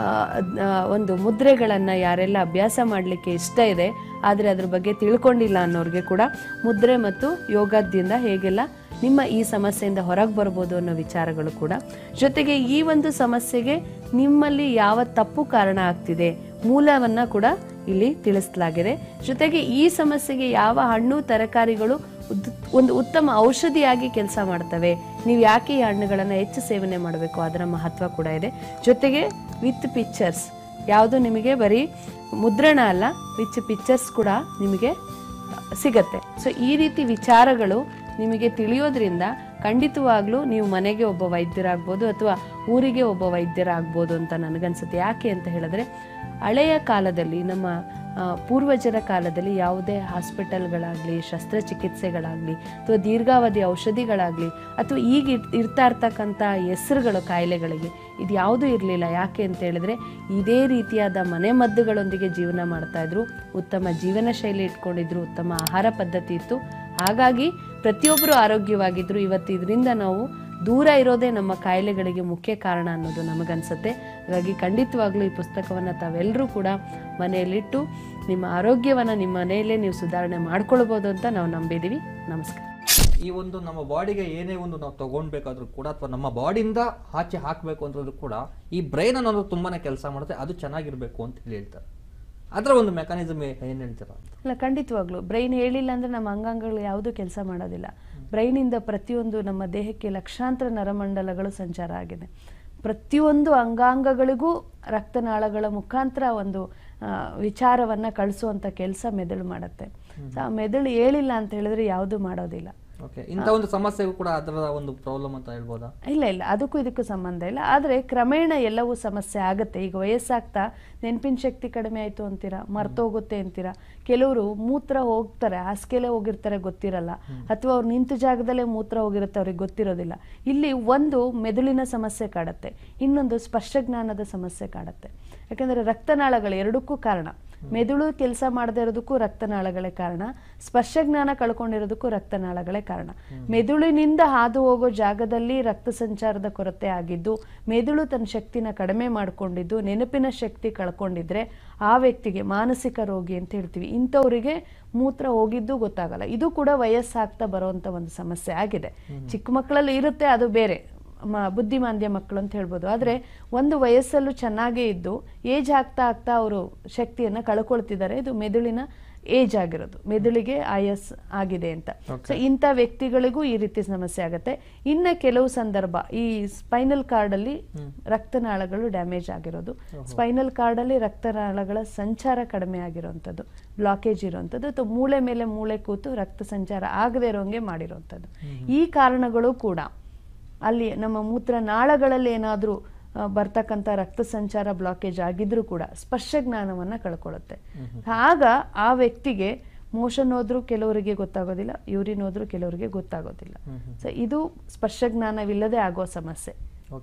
Speaker 1: ಒಂದು ಮುದ್ರೆಗಳನ್ನು ಯಾರೆಲ್ಲ ಅಭ್ಯಾಸ ಮಾಡಲಿಕ್ಕೆ ಇಷ್ಟ ಇದೆ ಆದರೆ ಅದ್ರ ಬಗ್ಗೆ ತಿಳ್ಕೊಂಡಿಲ್ಲ ಅನ್ನೋರಿಗೆ ಕೂಡ ಮುದ್ರೆ ಮತ್ತು ಯೋಗದಿಂದ ಹೇಗೆಲ್ಲ ನಿಮ್ಮ ಈ ಸಮಸ್ಯೆಯಿಂದ ಹೊರಗೆ ಬರ್ಬೋದು ಅನ್ನೋ ವಿಚಾರಗಳು ಕೂಡ. ಜೊತೆಗೆ ಈ ಒಂದು ಸಮಸ್ಯೆಗೆ ನಿಮ್ಮಲ್ಲಿ ಯಾವ ತಪ್ಪು ಕಾರಣ ಆಗ್ತಿದೆ ಮೂಲವನ್ನು ಕೂಡ ಇಲ್ಲಿ ತಿಳಿಸಲಾಗಿದೆ. ಜೊತೆಗೆ ಈ ಸಮಸ್ಯೆಗೆ ಯಾವ ಹಣ್ಣು ತರಕಾರಿಗಳು ಒಂದು ಉತ್ತಮ ಔಷಧಿಯಾಗಿ ಕೆಲಸ ಮಾಡ್ತವೆ, ನೀವು ಯಾಕೆ ಈ ಹಣ್ಣುಗಳನ್ನು ಹೆಚ್ಚು ಸೇವನೆ ಮಾಡಬೇಕು ಅದರ ಮಹತ್ವ ಕೂಡ ಇದೆ. ಜೊತೆಗೆ ವಿತ್ ಪಿಕ್ಚರ್ಸ್, ಯಾವುದು ನಿಮಗೆ ಬರೀ ಮುದ್ರಣ ಅಲ್ಲ, ವಿತ್ ಪಿಕ್ಚರ್ಸ್ ಕೂಡ ನಿಮಗೆ ಸಿಗತ್ತೆ. ಸೊ ಈ ರೀತಿ ವಿಚಾರಗಳು ನಿಮಗೆ ತಿಳಿಯೋದ್ರಿಂದ ಖಂಡಿತವಾಗ್ಲೂ ನೀವು ಮನೆಗೆ ಒಬ್ಬ ವೈದ್ಯರಾಗ್ಬೋದು ಅಥವಾ ಊರಿಗೆ ಒಬ್ಬ ವೈದ್ಯರಾಗ್ಬೋದು ಅಂತ ನನಗನ್ಸುತ್ತೆ. ಯಾಕೆ ಅಂತ ಹೇಳಿದ್ರೆ ಹಳೆಯ ಕಾಲದಲ್ಲಿ ನಮ್ಮ ಪೂರ್ವಜರ ಕಾಲದಲ್ಲಿ ಯಾವುದೇ ಹಾಸ್ಪಿಟಲ್ಗಳಾಗಲಿ ಶಸ್ತ್ರಚಿಕಿತ್ಸೆಗಳಾಗಲಿ ಅಥವಾ ದೀರ್ಘಾವಧಿ ಔಷಧಿಗಳಾಗಲಿ ಅಥವಾ ಈಗ ಇರ್ತಾ ಇರ್ತಕ್ಕಂಥ ಹೆಸರುಗಳು ಕಾಯಿಲೆಗಳಿಗೆ ಇದು ಯಾವುದೂ ಇರಲಿಲ್ಲ. ಯಾಕೆ ಅಂತ ಹೇಳಿದ್ರೆ ಇದೇ ರೀತಿಯಾದ ಮನೆಮದ್ದುಗಳೊಂದಿಗೆ ಜೀವನ ಮಾಡ್ತಾಯಿದ್ರು, ಉತ್ತಮ ಜೀವನ ಶೈಲಿ ಇಟ್ಕೊಂಡಿದ್ರು, ಉತ್ತಮ ಆಹಾರ ಪದ್ಧತಿ ಇತ್ತು. ಹಾಗಾಗಿ ಪ್ರತಿಯೊಬ್ಬರು ಆರೋಗ್ಯವಾಗಿದ್ದರು. ಇವತ್ತು ಇದರಿಂದ ನಾವು ದೂರ ಇರೋದೇ ನಮ್ಮ ಕಾಯಿಲೆಗಳಿಗೆ ಮುಖ್ಯ ಕಾರಣ ಅನ್ನೋದು ನಮಗನ್ಸುತ್ತೆ. ಹಾಗಾಗಿ ಖಂಡಿತವಾಗ್ಲೂ ಈ ಪುಸ್ತಕವನ್ನು ತಾವೆಲ್ಲರೂ ಕೂಡ ಮನೆಯಲ್ಲಿಟ್ಟು ನಿಮ್ಮ ಆರೋಗ್ಯವನ್ನು ನಿಮ್ಮ ಮನೆಯಲ್ಲೇ ನೀವು ಸುಧಾರಣೆ ಮಾಡ್ಕೊಳ್ಬೋದು ಅಂತ ನಾವು ನಂಬಿದ್ದೀವಿ. ನಮಸ್ಕಾರ.
Speaker 2: ಈ ಒಂದು ನಮ್ಮ ಬಾಡಿಗೆ ಏನೇ ಒಂದು ನಾವು ತಗೊಳ್ಬೇಕಾದ್ರೂ ಕೂಡ ಅಥವಾ ನಮ್ಮ ಬಾಡಿಯಿಂದ ಆಚೆ ಹಾಕಬೇಕು ಅಂತಂದ್ರೂ ಕೂಡ ಈ ಬ್ರೈನ್ ಅನ್ನೋದು ತುಂಬಾನೇ ಕೆಲಸ ಮಾಡುತ್ತೆ. ಅದು ಚೆನ್ನಾಗಿರ್ಬೇಕು ಅಂತ ಹೇಳಿ ಹೇಳ್ತಾರೆ. ಅದರ ಒಂದು ಮೆಕ್ಯಾನಿಸಮ್ ಏನು ಹೇಳ್ತೀರಾ?
Speaker 1: ಇಲ್ಲ, ಖಂಡಿತವಾಗ್ಲೂ ಬ್ರೈನ್ ಹೇಳಿಲ್ಲ ಅಂದರೆ ನಮ್ಮ ಅಂಗಾಂಗಗಳು ಯಾವುದೂ ಕೆಲಸ ಮಾಡೋದಿಲ್ಲ. ಬ್ರೈನಿಂದ ಪ್ರತಿಯೊಂದು ನಮ್ಮ ದೇಹಕ್ಕೆ ಲಕ್ಷಾಂತರ ನರಮಂಡಲಗಳು ಸಂಚಾರ ಆಗಿದೆ. ಪ್ರತಿಯೊಂದು ಅಂಗಾಂಗಗಳಿಗೂ ರಕ್ತನಾಳಗಳ ಮುಖಾಂತರ ಒಂದು ವಿಚಾರವನ್ನು ಕಳಿಸುವಂಥ ಕೆಲಸ ಮೆದುಳು ಮಾಡುತ್ತೆ. ಆ ಮೆದುಳು ಹೇಳಿಲ್ಲ ಅಂತ ಹೇಳಿದ್ರೆ ಯಾವುದೂ ಮಾಡೋದಿಲ್ಲ.
Speaker 2: ಓಕೆ, ಇಂಥ ಒಂದು ಸಮಸ್ಯೆಗೂ ಕೂಡ ಅದರ ಒಂದು ಪ್ರಾಬ್ಲಮ್ ಅಂತ ಹೇಳ್ಬೋದಾ?
Speaker 1: ಇಲ್ಲ ಇಲ್ಲ, ಅದಕ್ಕೂ ಇದಕ್ಕೂ ಸಂಬಂಧ ಇಲ್ಲ. ಆದರೆ ಕ್ರಮೇಣ ಎಲ್ಲವೂ ಸಮಸ್ಯೆ ಆಗುತ್ತೆ. ಈಗ ವಯಸ್ಸಾಗ್ತಾ ನೆನಪಿನ ಶಕ್ತಿ ಕಡಿಮೆ ಆಯಿತು ಅಂತೀರಾ, ಮರ್ತೋಗುತ್ತೆ ಅಂತೀರಾ. ಕೆಲವರು ಮೂತ್ರ ಹೋಗ್ತಾರೆ, ಹಾಸಿಗೆಲೆ ಹೋಗಿರ್ತಾರೆ ಗೊತ್ತಿರಲ್ಲ, ಅಥವಾ ಅವ್ರು ನಿಂತ ಜಾಗದಲ್ಲೇ ಮೂತ್ರ ಹೋಗಿರುತ್ತೆ ಅವ್ರಿಗೆ ಗೊತ್ತಿರೋದಿಲ್ಲ. ಇಲ್ಲಿ ಒಂದು ಮೆದುಳಿನ ಸಮಸ್ಯೆ ಕಾಡುತ್ತೆ, ಇನ್ನೊಂದು ಸ್ಪರ್ಶಜ್ಞಾನದ ಸಮಸ್ಯೆ ಕಾಡುತ್ತೆ. ಯಾಕಂದರೆ ರಕ್ತನಾಳಗಳು ಎರಡಕ್ಕೂ ಕಾರಣ. ಮೆದುಳು ಕೆಲಸ ಮಾಡದೇ ಇರೋದಕ್ಕೂ ರಕ್ತನಾಳಗಳೇ ಕಾರಣ, ಸ್ಪರ್ಶಜ್ಞಾನ ಕಳ್ಕೊಂಡಿರೋದಕ್ಕೂ ರಕ್ತನಾಳಗಳೇ ಕಾರಣ. ಮೆದುಳಿನಿಂದ ಹಾದು ಹೋಗೋ ಜಾಗದಲ್ಲಿ ರಕ್ತ ಸಂಚಾರದ ಕೊರತೆ ಆಗಿದ್ದು, ಮೆದುಳು ತನ್ನ ಶಕ್ತಿನ ಕಡಿಮೆ ಮಾಡಿಕೊಂಡಿದ್ದು, ನೆನಪಿನ ಶಕ್ತಿ ಕಳ್ಕೊಂಡಿದ್ರೆ ಆ ವ್ಯಕ್ತಿಗೆ ಮಾನಸಿಕ ರೋಗಿ ಅಂತ ಹೇಳ್ತೀವಿ. ಇಂಥವರಿಗೆ ಮೂತ್ರ ಹೋಗಿದ್ದು ಗೊತ್ತಾಗಲ್ಲ. ಇದು ಕೂಡ ವಯಸ್ಸಾಗ್ತಾ ಬರುವಂಥ ಒಂದು ಸಮಸ್ಯೆ ಆಗಿದೆ. ಚಿಕ್ಕ ಮಕ್ಕಳಲ್ಲಿ ಇರುತ್ತೆ, ಅದು ಬೇರೆ, ಮ ಬುದ್ಧಿಮಾಂದ್ಯ ಮಕ್ಕಳು ಅಂತ ಹೇಳ್ಬೋದು. ಆದರೆ ಒಂದು ವಯಸ್ಸಲ್ಲೂ ಚೆನ್ನಾಗೇ ಇದ್ದು ಏಜ್ ಆಗ್ತಾ ಆಗ್ತಾ ಅವರು ಶಕ್ತಿಯನ್ನು ಕಳ್ಕೊಳ್ತಿದ್ದಾರೆ. ಇದು ಮೆದುಳಿನ ಏಜ್ ಆಗಿರೋದು, ಮೆದುಳಿಗೆ ಆಯಸ್ ಆಗಿದೆ ಅಂತ. ಸೊ ಇಂಥ ವ್ಯಕ್ತಿಗಳಿಗೂ ಈ ರೀತಿ ಸಮಸ್ಯೆ ಆಗುತ್ತೆ. ಇನ್ನು ಕೆಲವು ಸಂದರ್ಭ ಈ ಸ್ಪೈನಲ್ ಕಾರ್ಡಲ್ಲಿ ರಕ್ತನಾಳಗಳು ಡ್ಯಾಮೇಜ್ ಆಗಿರೋದು, ಸ್ಪೈನಲ್ ಕಾರ್ಡಲ್ಲಿ ರಕ್ತನಾಳಗಳ ಸಂಚಾರ ಕಡಿಮೆ ಆಗಿರೋವಂಥದ್ದು, ಬ್ಲಾಕೇಜ್ ಇರೋವಂಥದ್ದು, ಅಥವಾ ಮೂಳೆ ಮೇಲೆ ಮೂಳೆ ಕೂತು ರಕ್ತ ಸಂಚಾರ ಆಗದೆ ಇರೋಂಗೆ ಮಾಡಿರೋವಂಥದ್ದು. ಈ ಕಾರಣಗಳು ಕೂಡ ಅಲ್ಲಿ ನಮ್ಮ ಮೂತ್ರನಾಳಗಳಲ್ಲಿ ಏನಾದರೂ ಬರ್ತಕ್ಕಂಥ ರಕ್ತ ಸಂಚಾರ ಬ್ಲಾಕೇಜ್ ಆಗಿದ್ರೂ ಕೂಡ ಸ್ಪರ್ಶಜ್ಞಾನವನ್ನು ಕಳ್ಕೊಳ್ಳುತ್ತೆ. ಆಗ ಆ ವ್ಯಕ್ತಿಗೆ ಮೋಷನ್ ಹೋದ್ರೂ ಕೆಲವರಿಗೆ ಗೊತ್ತಾಗೋದಿಲ್ಲ, ಯೂರಿನ್ ಹೋದ್ರೂ ಕೆಲವರಿಗೆ ಗೊತ್ತಾಗೋದಿಲ್ಲ. ಸೊ ಇದು ಸ್ಪರ್ಶಜ್ಞಾನವಿಲ್ಲದೆ ಆಗೋ ಸಮಸ್ಯೆ.
Speaker 2: ಓಕೆ,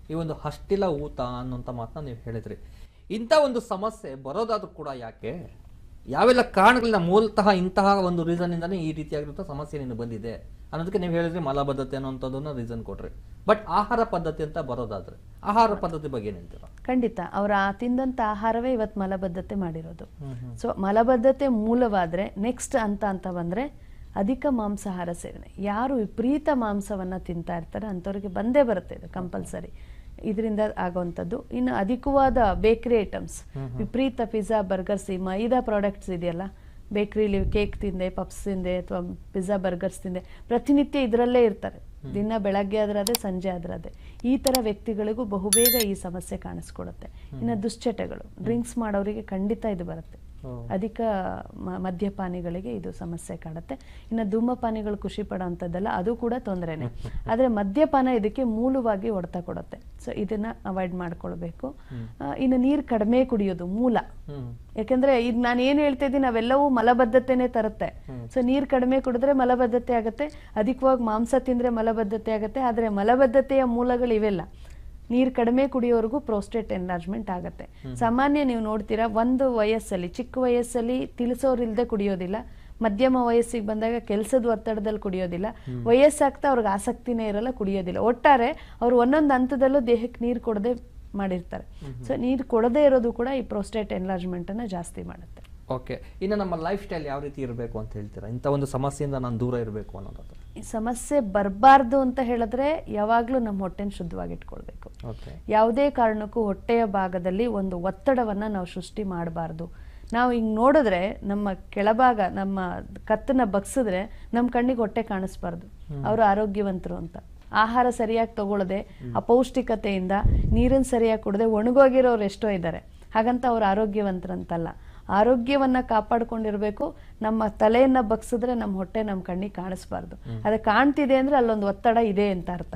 Speaker 2: ಈ ಒಂದು ಹಸ್ಟಿಲ ಊತ ಅನ್ನೋಂಥ ಮಾತನ್ನ ನೀವು ಹೇಳಿದ್ರಿ. ಇಂಥ ಒಂದು ಸಮಸ್ಯೆ ಬರೋದಾದ್ರೂ ಕೂಡ ಯಾಕೆ, ಯಾವೆಲ್ಲ ಕಾರಣಗಳಿಂದ ಮೂಲತಃ ಇಂತಹ ಒಂದು ರೀಸನ್ ಇಂದಾನೇ ಈ ರೀತಿಯಾಗಿರುವಂಥ ಸಮಸ್ಯೆ ನಿನ್ನ ಬಂದಿದೆ ಅನ್ನೋದಕ್ಕೆ ನೀವು ಹೇಳಿದ್ರಿ ಮಲಬದ್ಧತೆ ಅನ್ನೋಂಥದ್ದನ್ನ ರೀಸನ್ ಕೊಟ್ರಿ. ಬಟ್ ಆಹಾರ ಪದ್ಧತಿ ಅಂತ ಬರೋದಾದ್ರೆ ಆಹಾರ ಪದ್ಧತಿ ಬಗ್ಗೆ ಏನ್ ಹೇಳ್ತೀರಾ?
Speaker 1: ಖಂಡಿತ ಅವ್ರ ಆ ತಿಂದಂತ ಆಹಾರವೇ ಇವತ್ತು ಮಲಬದ್ಧತೆ ಮಾಡಿರೋದು. ಸೊ ಮಲಬದ್ಧತೆ ಮೂಲವಾದ್ರೆ ನೆಕ್ಸ್ಟ್ ಅಂತ ಅಂತ ಬಂದ್ರೆ ಅಧಿಕ ಮಾಂಸಾಹಾರ ಸೇವನೆ. ಯಾರು ವಿಪರೀತ ಮಾಂಸವನ್ನ ತಿಂತಾ ಇರ್ತಾರೆ ಅಂಥವ್ರಿಗೆ ಬಂದೇ ಬರುತ್ತೆ ಇದು ಕಂಪಲ್ಸರಿ, ಇದರಿಂದ ಆಗುವಂಥದ್ದು. ಇನ್ನು ಅಧಿಕವಾದ ಬೇಕರಿ ಐಟಮ್ಸ್, ವಿಪರೀತ ಪಿಜ್ಜಾ ಬರ್ಗರ್ಸ್, ಈ ಮೈದಾ ಪ್ರಾಡಕ್ಟ್ಸ್ ಇದೆಯಲ್ಲ, ಬೇಕರಿಲಿ ಕೇಕ್ ತಿಂದೆ, ಪಪ್ಸ್ ತಿಂದೆ ಅಥವಾ ಪಿಜ್ಜಾ ಬರ್ಗರ್ಸ್ ತಿಂದೆ, ಪ್ರತಿನಿತ್ಯ ಇದರಲ್ಲೇ ಇರ್ತಾರೆ. ದಿನ ಬೆಳಗ್ಗೆ ಆದ್ರೆ ಅದೇ, ಸಂಜೆ ಆದ್ರೆ ಅದೇ. ಈ ತರ ವ್ಯಕ್ತಿಗಳಿಗೂ ಬಹುಬೇಗ ಈ ಸಮಸ್ಯೆ ಕಾಣಿಸ್ಕೊಡುತ್ತೆ. ಇನ್ನು ದುಶ್ಚಟಗಳು, ಡ್ರಿಂಕ್ಸ್ ಮಾಡೋರಿಗೆ ಖಂಡಿತ ಇದು ಬರುತ್ತೆ. ಅಧಿಕ ಮದ್ಯಪಾನಿಗಳಿಗೆ ಇದು ಸಮಸ್ಯೆ ಕಾಡುತ್ತೆ. ಇನ್ನು ಧೂಮಪಾನಿಗಳು ಖುಷಿ ಪಡೋಂಥದ್ದಲ್ಲ, ಅದು ಕೂಡ ತೊಂದರೆನೆ. ಆದ್ರೆ ಮದ್ಯಪಾನ ಇದಕ್ಕೆ ಮೂಲವಾಗಿ ಹೊಡೆತ ಕೊಡುತ್ತೆ. ಸೊ ಇದನ್ನ ಅವಾಯ್ಡ್ ಮಾಡ್ಕೊಳ್ಬೇಕು. ಇನ್ನು ನೀರು ಕಡಿಮೆ ಕುಡಿಯೋದು ಮೂಲ. ಯಾಕಂದ್ರೆ ಈಗ ನಾನು ಏನ್ ಹೇಳ್ತಾ ಇದ್ದೀನಿ ಅವೆಲ್ಲವೂ ಮಲಬದ್ಧತೆನೆ ತರುತ್ತೆ. ಸೊ ನೀರ್ ಕಡಿಮೆ ಕುಡಿದ್ರೆ ಮಲಬದ್ಧತೆ ಆಗುತ್ತೆ, ಅಧಿಕವಾಗಿ ಮಾಂಸ ತಿಂದ್ರೆ ಮಲಬದ್ಧತೆ ಆಗುತ್ತೆ. ಆದ್ರೆ ಮಲಬದ್ಧತೆಯ ಮೂಲಗಳು ಇವೆಲ್ಲ. ನೀರು ಕಡಿಮೆ ಕುಡಿಯೋರ್ಗೂ ಪ್ರೋಸ್ಟೇಟ್ ಎನ್ಲಾರ್ಜ್ಮೆಂಟ್ ಆಗುತ್ತೆ. ಸಾಮಾನ್ಯ ನೀವು ನೋಡ್ತೀರಾ, ಒಂದು ವಯಸ್ಸಲ್ಲಿ, ಚಿಕ್ಕ ವಯಸ್ಸಲ್ಲಿ ತಿಳಿಸೋರಿಲ್ದೆ ಕುಡಿಯೋದಿಲ್ಲ, ಮಧ್ಯಮ ವಯಸ್ಸಿಗೆ ಬಂದಾಗ ಕೆಲಸದ ಒತ್ತಡದಲ್ಲಿ ಕುಡಿಯೋದಿಲ್ಲ, ವಯಸ್ಸಾಗ್ತಾ ಅವ್ರಿಗೆ ಆಸಕ್ತಿನೇ ಇರಲ್ಲ, ಕುಡಿಯೋದಿಲ್ಲ. ಒಟ್ಟಾರೆ ಅವ್ರು ಒಂದೊಂದು ಹಂತದಲ್ಲೂ ದೇಹಕ್ಕೆ ನೀರು ಕೊಡದೆ ಮಾಡಿರ್ತಾರೆ. ಸೊ ನೀರು ಕೊಡದೇ ಇರೋದು ಕೂಡ ಈ ಪ್ರೋಸ್ಟೇಟ್ ಎನ್ಲಾರ್ಜ್ಮೆಂಟ್ ಅನ್ನ ಜಾಸ್ತಿ ಮಾಡುತ್ತೆ.
Speaker 2: ಓಕೆ, ಇನ್ನು ನಮ್ಮ ಲೈಫ್ ಸ್ಟೈಲ್ ಯಾವ ರೀತಿ ಇರಬೇಕು ಅಂತ ಹೇಳ್ತೀರಾ? ಇಂಥ ಒಂದು ಸಮಸ್ಯೆಯಿಂದ ನಾನು ದೂರ ಇರಬೇಕು ಅನ್ನೋದು.
Speaker 1: ಈ ಸಮಸ್ಯೆ ಬರಬಾರ್ದು ಅಂತ ಹೇಳಿದ್ರೆ ಯಾವಾಗ್ಲೂ ನಮ್ಮ ಹೊಟ್ಟೆನ ಶುದ್ಧವಾಗಿ ಇಟ್ಕೊಳ್ಬೇಕು. ಯಾವುದೇ ಕಾರಣಕ್ಕೂ ಹೊಟ್ಟೆಯ ಭಾಗದಲ್ಲಿ ಒಂದು ಒತ್ತಡವನ್ನ ನಾವು ಸೃಷ್ಟಿ ಮಾಡಬಾರ್ದು. ನಾವು ಹಿಂಗ್ ನೋಡಿದ್ರೆ ನಮ್ಮ ಕೆಳಭಾಗ, ನಮ್ಮ ಕತ್ತನ್ನ ಬಗ್ಸಿದ್ರೆ ನಮ್ಮ ಕಣ್ಣಿಗೆ ಹೊಟ್ಟೆ ಕಾಣಿಸ್ಬಾರ್ದು, ಅವರು ಆರೋಗ್ಯವಂತರು ಅಂತ. ಆಹಾರ ಸರಿಯಾಗಿ ತಗೊಳ್ಳದೆ, ಅಪೌಷ್ಟಿಕತೆಯಿಂದ, ನೀರನ್ನು ಸರಿಯಾಗಿ ಕುಡದೆ ಒಣಗೋಗಿರೋರು ಎಷ್ಟೋ ಇದ್ದಾರೆ. ಹಾಗಂತ ಅವ್ರು ಆರೋಗ್ಯವಂತರಂತಲ್ಲ. ಆರೋಗ್ಯವನ್ನ ಕಾಪಾಡ್ಕೊಂಡಿರ್ಬೇಕು. ನಮ್ಮ ತಲೆಯನ್ನ ಬಗ್ಸಿದ್ರೆ ನಮ್ಮ ಹೊಟ್ಟೆ ನಮ್ಮ ಕಣ್ಣಿಗೆ ಕಾಣಿಸ್ಬಾರ್ದು. ಅದ ಕಾಣ್ತಿದೆ ಅಂದ್ರೆ ಅಲ್ಲೊಂದು ಒತ್ತಡ ಇದೆ ಅಂತ ಅರ್ಥ.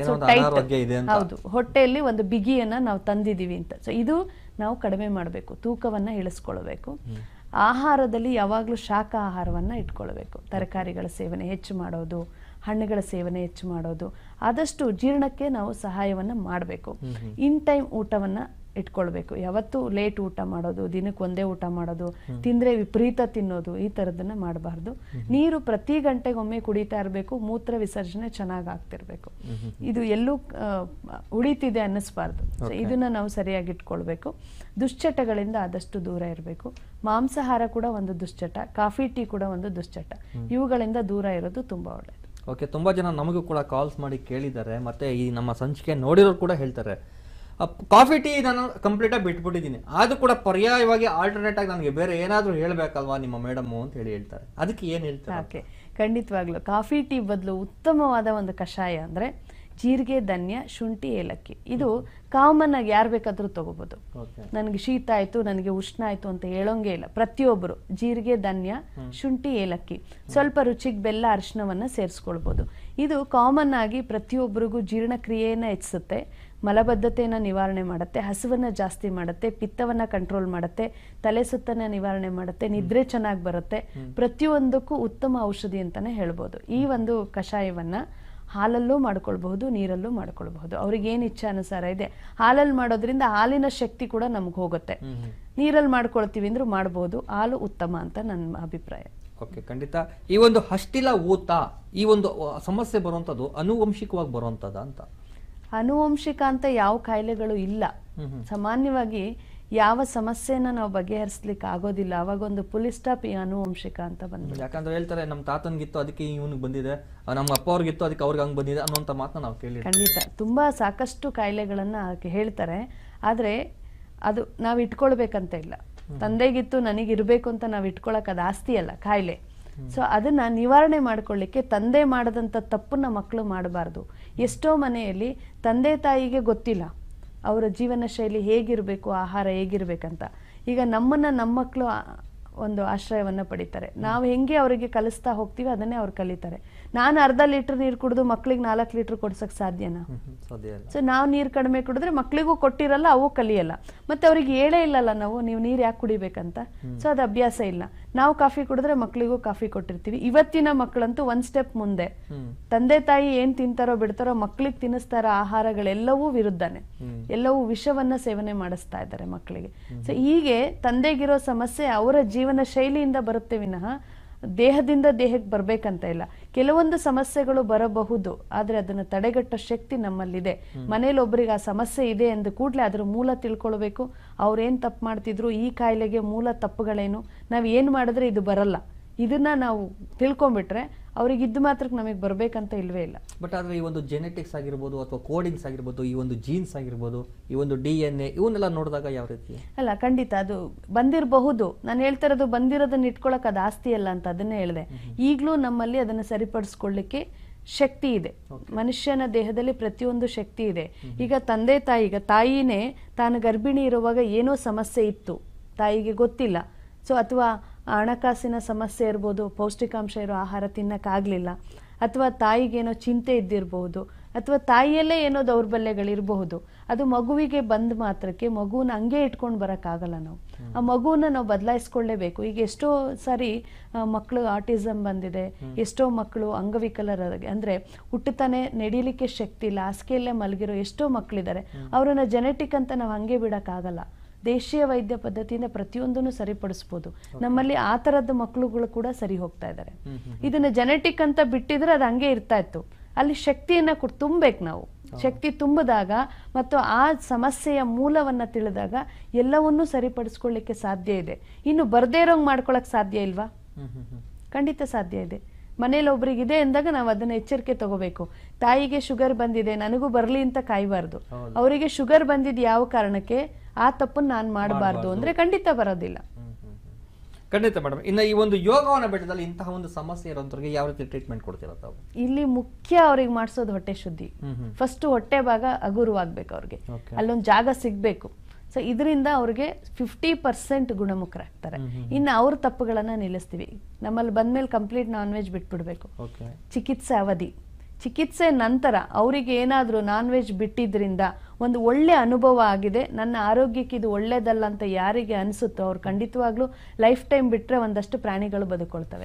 Speaker 1: ಹೌದು, ಹೊಟ್ಟೆಯಲ್ಲಿ ಒಂದು ಬಿಗಿಯನ್ನ ನಾವು ತಂದಿದೀವಿ ಅಂತ. ಸೊ ಇದು ನಾವು ಕಡಿಮೆ ಮಾಡಬೇಕು, ತೂಕವನ್ನ ಇಳಿಸ್ಕೊಳ್ಬೇಕು. ಆಹಾರದಲ್ಲಿ ಯಾವಾಗ್ಲೂ ಶಾಖ ಆಹಾರವನ್ನ ಇಟ್ಕೊಳ್ಬೇಕು. ತರಕಾರಿಗಳ ಸೇವನೆ ಹೆಚ್ಚು ಮಾಡೋದು, ಹಣ್ಣುಗಳ ಸೇವನೆ ಹೆಚ್ಚು ಮಾಡೋದು, ಆದಷ್ಟು ಜೀರ್ಣಕ್ಕೆ ನಾವು ಸಹಾಯವನ್ನ ಮಾಡಬೇಕು. ಇನ್ ಟೈಮ್ ಊಟವನ್ನ ಇಟ್ಕೊಳ್ಬೇಕು. ಯಾವತ್ತು ಲೇಟ್ ಊಟ ಮಾಡೋದು, ದಿನಕ್ಕೆ ಒಂದೇ ಊಟ ಮಾಡೋದು, ತಿಂದ್ರೆ ವಿಪರೀತ ತಿನ್ನೋದು, ಈ ತರದನ್ನ ಮಾಡಬಾರ್ದು. ನೀರು ಪ್ರತಿ ಗಂಟೆಗೊಮ್ಮೆ ಕುಡಿತಾ ಇರಬೇಕು. ಮೂತ್ರ ವಿಸರ್ಜನೆ ಚೆನ್ನಾಗಿ ಆಗ್ತಿರ್ಬೇಕು. ಇದು ಎಲ್ಲೂ ಉಳಿತಿದೆ ಅನ್ನಿಸ್ಬಾರ್ದು. ಇದನ್ನ ನಾವು ಸರಿಯಾಗಿ ಇಟ್ಕೊಳ್ಬೇಕು. ದುಶ್ಚಟಗಳಿಂದ ಆದಷ್ಟು ದೂರ ಇರಬೇಕು. ಮಾಂಸಾಹಾರ ಕೂಡ ಒಂದು ದುಶ್ಚಟ, ಕಾಫಿ ಟೀ ಕೂಡ ಒಂದು ದುಶ್ಚಟ. ಇವುಗಳಿಂದ ದೂರ ಇರೋದು ತುಂಬಾ ಒಳ್ಳೆಯದು.
Speaker 2: ಓಕೆ, ತುಂಬಾ ಜನ ನಮಗೂ ಕೂಡ ಕಾಲ್ಸ್ ಮಾಡಿ ಕೇಳಿದ್ದಾರೆ, ಮತ್ತೆ ಈ ನಮ್ಮ ಸಂಚಿಕೆ ನೋಡಿರೋರು ಕೂಡ ಹೇಳ್ತಾರೆ, ಕಾಫಿ ಟೀ ನಾನು ಕಂಪ್ಲೀಟ್ ಆಗಿ ಬಿಟ್ಬಿಟ್ಟಿದ್ದೀನಿ, ಅದು ಕೂಡ ಪರ್ಯಾಯವಾಗಿ ಆಲ್ಟರ್ನೇಟ್ ಆಗಿ ನನಗೆ ಬೇರೆ ಏನಾದ್ರೂ ಹೇಳ್ಬೇಕಲ್ವಾ ನಿಮ್ಮ ಮೇಡಮ್ ಅಂತ ಹೇಳಿ ಹೇಳ್ತಾರೆ. ಅದಕ್ಕೆ ಏನ್ ಹೇಳ್ತಾರೆ?
Speaker 1: ಓಕೆ, ಖಂಡಿತವಾಗ್ಲು ಕಾಫಿ ಟೀ ಬದಲು ಉತ್ತಮವಾದ ಒಂದು ಕಷಾಯ ಅಂದ್ರೆ ಜೀರಿಗೆ, ಧನ್ಯ, ಶುಂಠಿ, ಏಲಕ್ಕಿ. ಇದು ಕಾಮನ್ ಆಗಿ ಯಾರು ಬೇಕಾದ್ರೂ ತಗೋಬಹುದು. ನನಗೆ ಶೀತ ಆಯ್ತು, ನನಗೆ ಉಷ್ಣ ಆಯ್ತು ಅಂತ ಹೇಳೋಂಗೆ ಇಲ್ಲ. ಪ್ರತಿಯೊಬ್ಬರು ಜೀರಿಗೆ, ಧನ್ಯ, ಶುಂಠಿ, ಏಲಕ್ಕಿ, ಸ್ವಲ್ಪ ರುಚಿಗೆ ಬೆಲ್ಲ, ಅರಿಶಿನವನ್ನ ಸೇರಿಸ್ಕೊಳ್ಬಹುದು. ಇದು ಕಾಮನ್ ಆಗಿ ಪ್ರತಿಯೊಬ್ಬರಿಗೂ ಜೀರ್ಣಕ್ರಿಯೆಯನ್ನ ಹೆಚ್ಚಿಸುತ್ತೆ, ಮಲಬದ್ಧತೆಯನ್ನ ನಿವಾರಣೆ ಮಾಡುತ್ತೆ, ಹಸುವನ್ನ ಜಾಸ್ತಿ ಮಾಡುತ್ತೆ, ಪಿತ್ತವನ್ನ ಕಂಟ್ರೋಲ್ ಮಾಡುತ್ತೆ, ತಲೆ ಸುತ್ತನ್ನ ನಿವಾರಣೆ ಮಾಡುತ್ತೆ, ನಿದ್ರೆ ಚೆನ್ನಾಗಿ ಬರುತ್ತೆ. ಪ್ರತಿಯೊಂದಕ್ಕೂ ಉತ್ತಮ ಔಷಧಿ ಅಂತಾನೆ ಹೇಳ್ಬೋದು. ಈ ಒಂದು ಕಷಾಯವನ್ನ ಹಾಲಲ್ಲೂ ಮಾಡ್ಕೊಳ್ಬಹುದು, ನೀರಲ್ಲೂ ಮಾಡ್ಕೊಳ್ಬಹುದು. ಅವ್ರಿಗೆ ಏನ್ ಇಚ್ಛೆ ಅನುಸಾರ ಇದೆ. ಹಾಲಲ್ಲಿ ಮಾಡೋದ್ರಿಂದ ಹಾಲಿನ ಶಕ್ತಿ ಕೂಡ ನಮ್ಗೆ ಹೋಗುತ್ತೆ. ನೀರಲ್ಲಿ ಮಾಡ್ಕೊಳ್ತೀವಿ ಅಂದ್ರೂ ಮಾಡಬಹುದು. ಹಾಲು ಉತ್ತಮ ಅಂತ ನನ್ನ ಅಭಿಪ್ರಾಯ.
Speaker 2: ಓಕೆ, ಖಂಡಿತ. ಈ ಒಂದು ಹಸ್ಟಿಲ ಊತ, ಈ ಒಂದು ಸಮಸ್ಯೆ ಬರುವಂತದ್ದು ಅನುವಂಶಿಕವಾಗಿ ಬರುವಂತದ ಅಂತ?
Speaker 1: ಅನುವಂಶಿಕ ಅಂತ ಯಾವ ಕಾಯಿಲೆಗಳು ಇಲ್ಲ. ಸಾಮಾನ್ಯವಾಗಿ ಯಾವ ಸಮಸ್ಯೆನ ನಾವು ಬಗೆಹರಿಸ್ಲಿಕ್ಕೆ ಆಗೋದಿಲ್ಲ, ಅವಾಗ ಒಂದು ಪುಲಿ ಸ್ಟಾಪ್ ಈ ಅನುವಂಶಿಕ ಅಂತ ಬಂದ್ಬಿಟ್ಟು.
Speaker 2: ಯಾಕಂದ್ರೆ ಹೇಳ್ತಾರೆ ನಮ್ಮ ತಾತನ್ಗಿತ್ತು ಅದಕ್ಕೆ ಇವನಿಗೆ ಬಂದಿದೆ, ನಮ್ಮ ಅಪ್ಪ ಅವ್ರಿಗಿತ್ತು ಅದಕ್ಕೆ ಅವ್ರಿಗೆ ಹಂಗ್ ಬಂದಿದೆ ಅನ್ನೋಂಥ ಮಾತನ್ನ ನಾವು ಕೇಳಿ.
Speaker 1: ಖಂಡಿತ ತುಂಬಾ ಸಾಕಷ್ಟು ಕಾಯಿಲೆಗಳನ್ನ ಹೇಳ್ತಾರೆ. ಆದ್ರೆ ಅದು ನಾವ್ ಇಟ್ಕೊಳ್ಬೇಕಂತ ಇಲ್ಲ. ತಂದೆಗಿತ್ತು ನನಗಿರ್ಬೇಕು ಅಂತ ನಾವ್ ಇಟ್ಕೊಳಕ್ ಅದು ಆಸ್ತಿ ಅಲ್ಲ, ಕಾಯಿಲೆ. ಸೊ ಅದನ್ನ ನಿವಾರಣೆ ಮಾಡ್ಕೊಳ್ಳಿಕ್ಕೆ ತಂದೆ ಮಾಡದಂತ ತಪ್ಪನ್ನ ಮಕ್ಕಳು ಮಾಡಬಾರ್ದು. ಎಷ್ಟೋ ಮನೆಯಲ್ಲಿ ತಂದೆ ತಾಯಿಗೆ ಗೊತ್ತಿಲ್ಲ ಅವರ ಜೀವನ ಶೈಲಿ ಹೇಗಿರ್ಬೇಕು, ಆಹಾರ ಹೇಗಿರ್ಬೇಕಂತ. ಈಗ ನಮ್ಮನ್ನ ನಮ್ಮ ಮಕ್ಕಳು ಒಂದು ಆಶ್ರಯವನ್ನ ಪಡಿತಾರೆ. ನಾವು ಹೆಂಗೆ ಅವರಿಗೆ ಕಲಿಸ್ತಾ ಹೋಗ್ತೀವಿ ಅದನ್ನೇ ಅವ್ರು ಕಲಿತಾರೆ. ನಾನು ಅರ್ಧ ಲೀಟರ್ ನೀರು ಕುಡಿದು ಮಕ್ಳಿಗೆ ನಾಲ್ಕು ಲೀಟರ್ ಕೊಡ್ಸಕ್ ಸಾಧ್ಯನಾ? ಸೊ ನಾವು ನೀರು ಕಡಿಮೆ ಕುಡಿದ್ರೆ ಮಕ್ಳಿಗೂ ಕೊಟ್ಟಿರಲ್ಲ, ಅವು ಕಲಿಯಲ್ಲ. ಮತ್ತೆ ಅವ್ರಿಗೆ ಹೇಳೇ ಇಲ್ಲಲ್ಲ ನಾವು ನೀವು ನೀರು ಯಾಕೆ ಕುಡಿಬೇಕಂತ. ಸೊ ಅದು ಅಭ್ಯಾಸ ಇಲ್ಲ. ನಾವು ಕಾಫಿ ಕುಡಿದ್ರೆ ಮಕ್ಕಳಿಗೂ ಕಾಫಿ ಕೊಟ್ಟಿರ್ತೀವಿ. ಇವತ್ತಿನ ಮಕ್ಕಳಂತೂ ಒಂದ್ ಸ್ಟೆಪ್ ಮುಂದೆ, ತಂದೆ ತಾಯಿ ಏನ್ ತಿಂತಾರೋ ಬಿಡ್ತಾರೋ ಮಕ್ಕಳಿಗೆ ತಿನ್ನಿಸ್ತಾರ ಆಹಾರಗಳೆಲ್ಲವೂ ವಿರುದ್ಧನೇ, ಎಲ್ಲವೂ ವಿಷವನ್ನ ಸೇವನೆ ಮಾಡಿಸ್ತಾ ಇದ್ದಾರೆ ಮಕ್ಕಳಿಗೆ. ಸೊ ಹೀಗೆ ತಂದೆಗಿರೋ ಸಮಸ್ಯೆ ಅವರ ಜೀವನ ಶೈಲಿಯಿಂದ ಬರುತ್ತೆ ವಿನಃ ದೇಹದಿಂದ ದೇಹಕ್ಕೆ ಬರ್ಬೇಕಂತ ಇಲ್ಲ. ಕೆಲವೊಂದು ಸಮಸ್ಯೆಗಳು ಬರಬಹುದು, ಆದ್ರೆ ಅದನ್ನ ತಡೆಗಟ್ಟೋ ಶಕ್ತಿ ನಮ್ಮಲ್ಲಿದೆ. ಮನೇಲಿ ಒಬ್ರಿಗೆ ಆ ಸಮಸ್ಯೆ ಇದೆ ಎಂದು ಕೂಡಲೇ ಅದ್ರ ಮೂಲ ತಿಳ್ಕೊಳ್ಬೇಕು. ಅವ್ರೇನ್ ತಪ್ಪು ಮಾಡ್ತಿದ್ರು, ಈ ಕಾಯಿಲೆಗೆ ಮೂಲ ತಪ್ಪುಗಳೇನು, ನಾವ್ ಏನ್ ಮಾಡಿದ್ರೆ ಇದು ಬರಲ್ಲ, ಇದನ್ನ ನಾವು ತಿಳ್ಕೊಂಡ್ಬಿಟ್ರೆ ಅವ್ರಿಗೆ ಇದ್ದು ಮಾತ್ರಕ್ಕೆ ನಮಗೆ ಬರ್ಬೇಕಂತ ಇಲ್ವೇ ಇಲ್ಲ.
Speaker 2: ಬಟ್ ಆದ್ರೆ ಈ ಒಂದು ಜೆನೆಟಿಕ್ಸ್ ಆಗಿರ್ಬೋದು ಅಥವಾ ಕೋಡಿಂಗ್ಸ್ ಆಗಿರ್ಬೋದು, ಈ ಒಂದು ಜೀನ್ಸ್ ಆಗಿರ್ಬೋದು, ಈ ಒಂದು ಡಿ ಎನ್ ಎ ಇವನ್ನೆಲ್ಲ ನೋಡಿದಾಗ ಯಾವ ರೀತಿ?
Speaker 1: ಅಲ್ಲ, ಖಂಡಿತ ಅದು ಬಂದಿರಬಹುದು. ನಾನು ಹೇಳ್ತಾ ಇರೋದು ಬಂದಿರೋದನ್ನ ಇಟ್ಕೊಳಕ್ ಅದು ಆಸ್ತಿ ಅಲ್ಲ ಅಂತ ಅದನ್ನೇ ಹೇಳಿದೆ. ಈಗಲೂ ನಮ್ಮಲ್ಲಿ ಅದನ್ನ ಸರಿಪಡಿಸ್ಕೊಳ್ಳಿಕ್ಕೆ ಶಕ್ತಿ ಇದೆ. ಮನುಷ್ಯನ ದೇಹದಲ್ಲಿ ಪ್ರತಿಯೊಂದು ಶಕ್ತಿ ಇದೆ. ಈಗ ತಂದೆ ತಾಯಿ, ಈಗ ತಾಯಿನೇ ತಾನು ಗರ್ಭಿಣಿ ಇರುವಾಗ ಏನೋ ಸಮಸ್ಯೆ ಇತ್ತು, ತಾಯಿಗೆ ಗೊತ್ತಿಲ್ಲ. ಸೊ ಅಥವಾ ಹಣಕಾಸಿನ ಸಮಸ್ಯೆ ಇರ್ಬೋದು, ಪೌಷ್ಟಿಕಾಂಶ ಇರೋ ಆಹಾರ ತಿನ್ನಕ್ಕಾಗ್ಲಿಲ್ಲ, ಅಥವಾ ತಾಯಿಗೇನೋ ಚಿಂತೆ ಇದ್ದಿರಬಹುದು, ಅಥವಾ ತಾಯಿಯಲ್ಲೇ ಏನೋ ದೌರ್ಬಲ್ಯಗಳಿರಬಹುದು. ಅದು ಮಗುವಿಗೆ ಬಂದ ಮಾತ್ರಕ್ಕೆ ಮಗುವನ್ನ ಹಂಗೆ ಇಟ್ಕೊಂಡು ಬರೋಕ್ಕಾಗಲ್ಲ. ನಾವು ಆ ಮಗುವನ್ನ ನಾವು ಬದಲಾಯಿಸ್ಕೊಳ್ಳೇಬೇಕು. ಈಗ ಎಷ್ಟೋ ಸಾರಿ ಮಕ್ಕಳು ಆಟಿಸಮ್ ಬಂದಿದೆ, ಎಷ್ಟೋ ಮಕ್ಕಳು ಅಂಗವಿಕಲರಾಗಿ, ಅಂದ್ರೆ ಹುಟ್ಟುತ್ತಾನೆ ನಡೀಲಿಕ್ಕೆ ಶಕ್ತಿ ಇಲ್ಲ, ಹಾಸಿಗೆಯಲ್ಲೇ ಮಲಗಿರೋ ಎಷ್ಟೋ ಮಕ್ಕಳಿದ್ದಾರೆ. ಅವ್ರನ್ನ ಜೆನೆಟಿಕ್ ಅಂತ ನಾವು ಹಂಗೆ ಬಿಡಕ್ಕಾಗಲ್ಲ. ದೇಶೀಯ ವೈದ್ಯ ಪದ್ಧತಿಯಿಂದ ಪ್ರತಿಯೊಂದನ್ನು ಸರಿಪಡಿಸಬಹುದು. ನಮ್ಮಲ್ಲಿ ಆ ತರದ ಮಕ್ಕಳುಗಳು ಕೂಡ ಸರಿ ಹೋಗ್ತಾ ಇದ್ದಾರೆ. ಇದನ್ನ ಜೆನೆಟಿಕ್ ಅಂತ ಬಿಟ್ಟಿದ್ರೆ ಅದು ಹಂಗೆ ಇರ್ತಾ ಇತ್ತು. ಅಲ್ಲಿ ಶಕ್ತಿಯನ್ನ ಕೊಟ್ಟು ತುಂಬಬೇಕು ನಾವು. ಶಕ್ತಿ ತುಂಬಿದಾಗ ಮತ್ತು ಆ ಸಮಸ್ಯೆಯ ಮೂಲವನ್ನ ತಿಳಿದಾಗ ಎಲ್ಲವನ್ನೂ ಸರಿಪಡಿಸ್ಕೊಳ್ಳಿಕ್ಕೆ ಸಾಧ್ಯ ಇದೆ. ಇನ್ನು ಬರ್ದೇ ಇರೋಂಗ್ ಮಾಡ್ಕೊಳಕ್ ಸಾಧ್ಯ ಇಲ್ವಾ? ಖಂಡಿತ ಸಾಧ್ಯ ಇದೆ. ಮನೇಲಿ ಒಬ್ರಿಗಿದೆ ಅಂದಾಗ ನಾವು ಅದನ್ನ ಎಚ್ಚರಿಕೆ ತಗೋಬೇಕು. ತಾಯಿಗೆ ಶುಗರ್ ಬಂದಿದೆ, ನನಗೂ ಬರ್ಲಿ ಅಂತ ಕಾಯಬಾರ್ದು. ಅವರಿಗೆ ಶುಗರ್ ಬಂದಿದ್ ಯಾವ ಕಾರಣಕ್ಕೆ, ಆ ತಪ್ಪನ್ನು ನಾನು ಮಾಡಬಾರ್ದು ಅಂದ್ರೆ ಖಂಡಿತ ಬರೋದಿಲ್ಲ.
Speaker 2: ಖಂಡಿತ ಮೇಡಮ್. ಇನ್ನು ಈ ಒಂದು ಯೋಗವನ್ನ ಬೆಟ್ಟದಲ್ಲಿ ಇಂತಹ ಒಂದು ಸಮಸ್ಯೆ ಇರೋಂಥವ್ರಿಗೆ ಯಾವ ರೀತಿ ಟ್ರೀಟ್ಮೆಂಟ್ ಕೊಡ್ತೀರಾ ತಾವು?
Speaker 1: ಇಲ್ಲಿ ಮುಖ್ಯ ಅವ್ರಿಗೆ ಮಾಡಿಸೋದು ಹೊಟ್ಟೆ ಶುದ್ಧಿ. ಫಸ್ಟ್ ಹೊಟ್ಟೆ ಭಾಗ ಹಗುರವಾಗ್ಬೇಕು, ಅವ್ರಿಗೆ ಅಲ್ಲೊಂದು ಜಾಗ ಸಿಗ್ಬೇಕು. ಸೊ ಇದರಿಂದ ಅವ್ರಿಗೆ ಫಿಫ್ಟಿ ಪರ್ಸೆಂಟ್ ಗುಣಮುಖರಾಗ್ತಾರೆ. ಇನ್ನು ಅವ್ರ ತಪ್ಪುಗಳನ್ನ ನಿಲ್ಲಿಸ್ತೀವಿ. ನಮ್ಮಲ್ಲಿ ಬಂದ್ಮೇಲೆ ಕಂಪ್ಲೀಟ್ ನಾನ್ ವೆಜ್ ಬಿಟ್ಬಿಡ್ಬೇಕು. ಚಿಕಿತ್ಸೆ ಅವಧಿ, ಚಿಕಿತ್ಸೆ ನಂತರ ಅವರಿಗೆ ಏನಾದರೂ ನಾನ್ ವೆಜ್ ಬಿಟ್ಟಿದ್ರಿಂದ ಒಂದು ಒಳ್ಳೆ ಅನುಭವ ಆಗಿದೆ, ನನ್ನ ಆರೋಗ್ಯಕ್ಕೆ ಇದು ಒಳ್ಳೇದಲ್ಲ ಅಂತ ಯಾರಿಗೆ ಅನಿಸುತ್ತೋ ಅವ್ರು ಖಂಡಿತವಾಗ್ಲೂ ಲೈಫ್ ಟೈಮ್ ಬಿಟ್ರೆ ಒಂದಷ್ಟು ಪ್ರಾಣಿಗಳು ಬದುಕೊಳ್ತವೆ.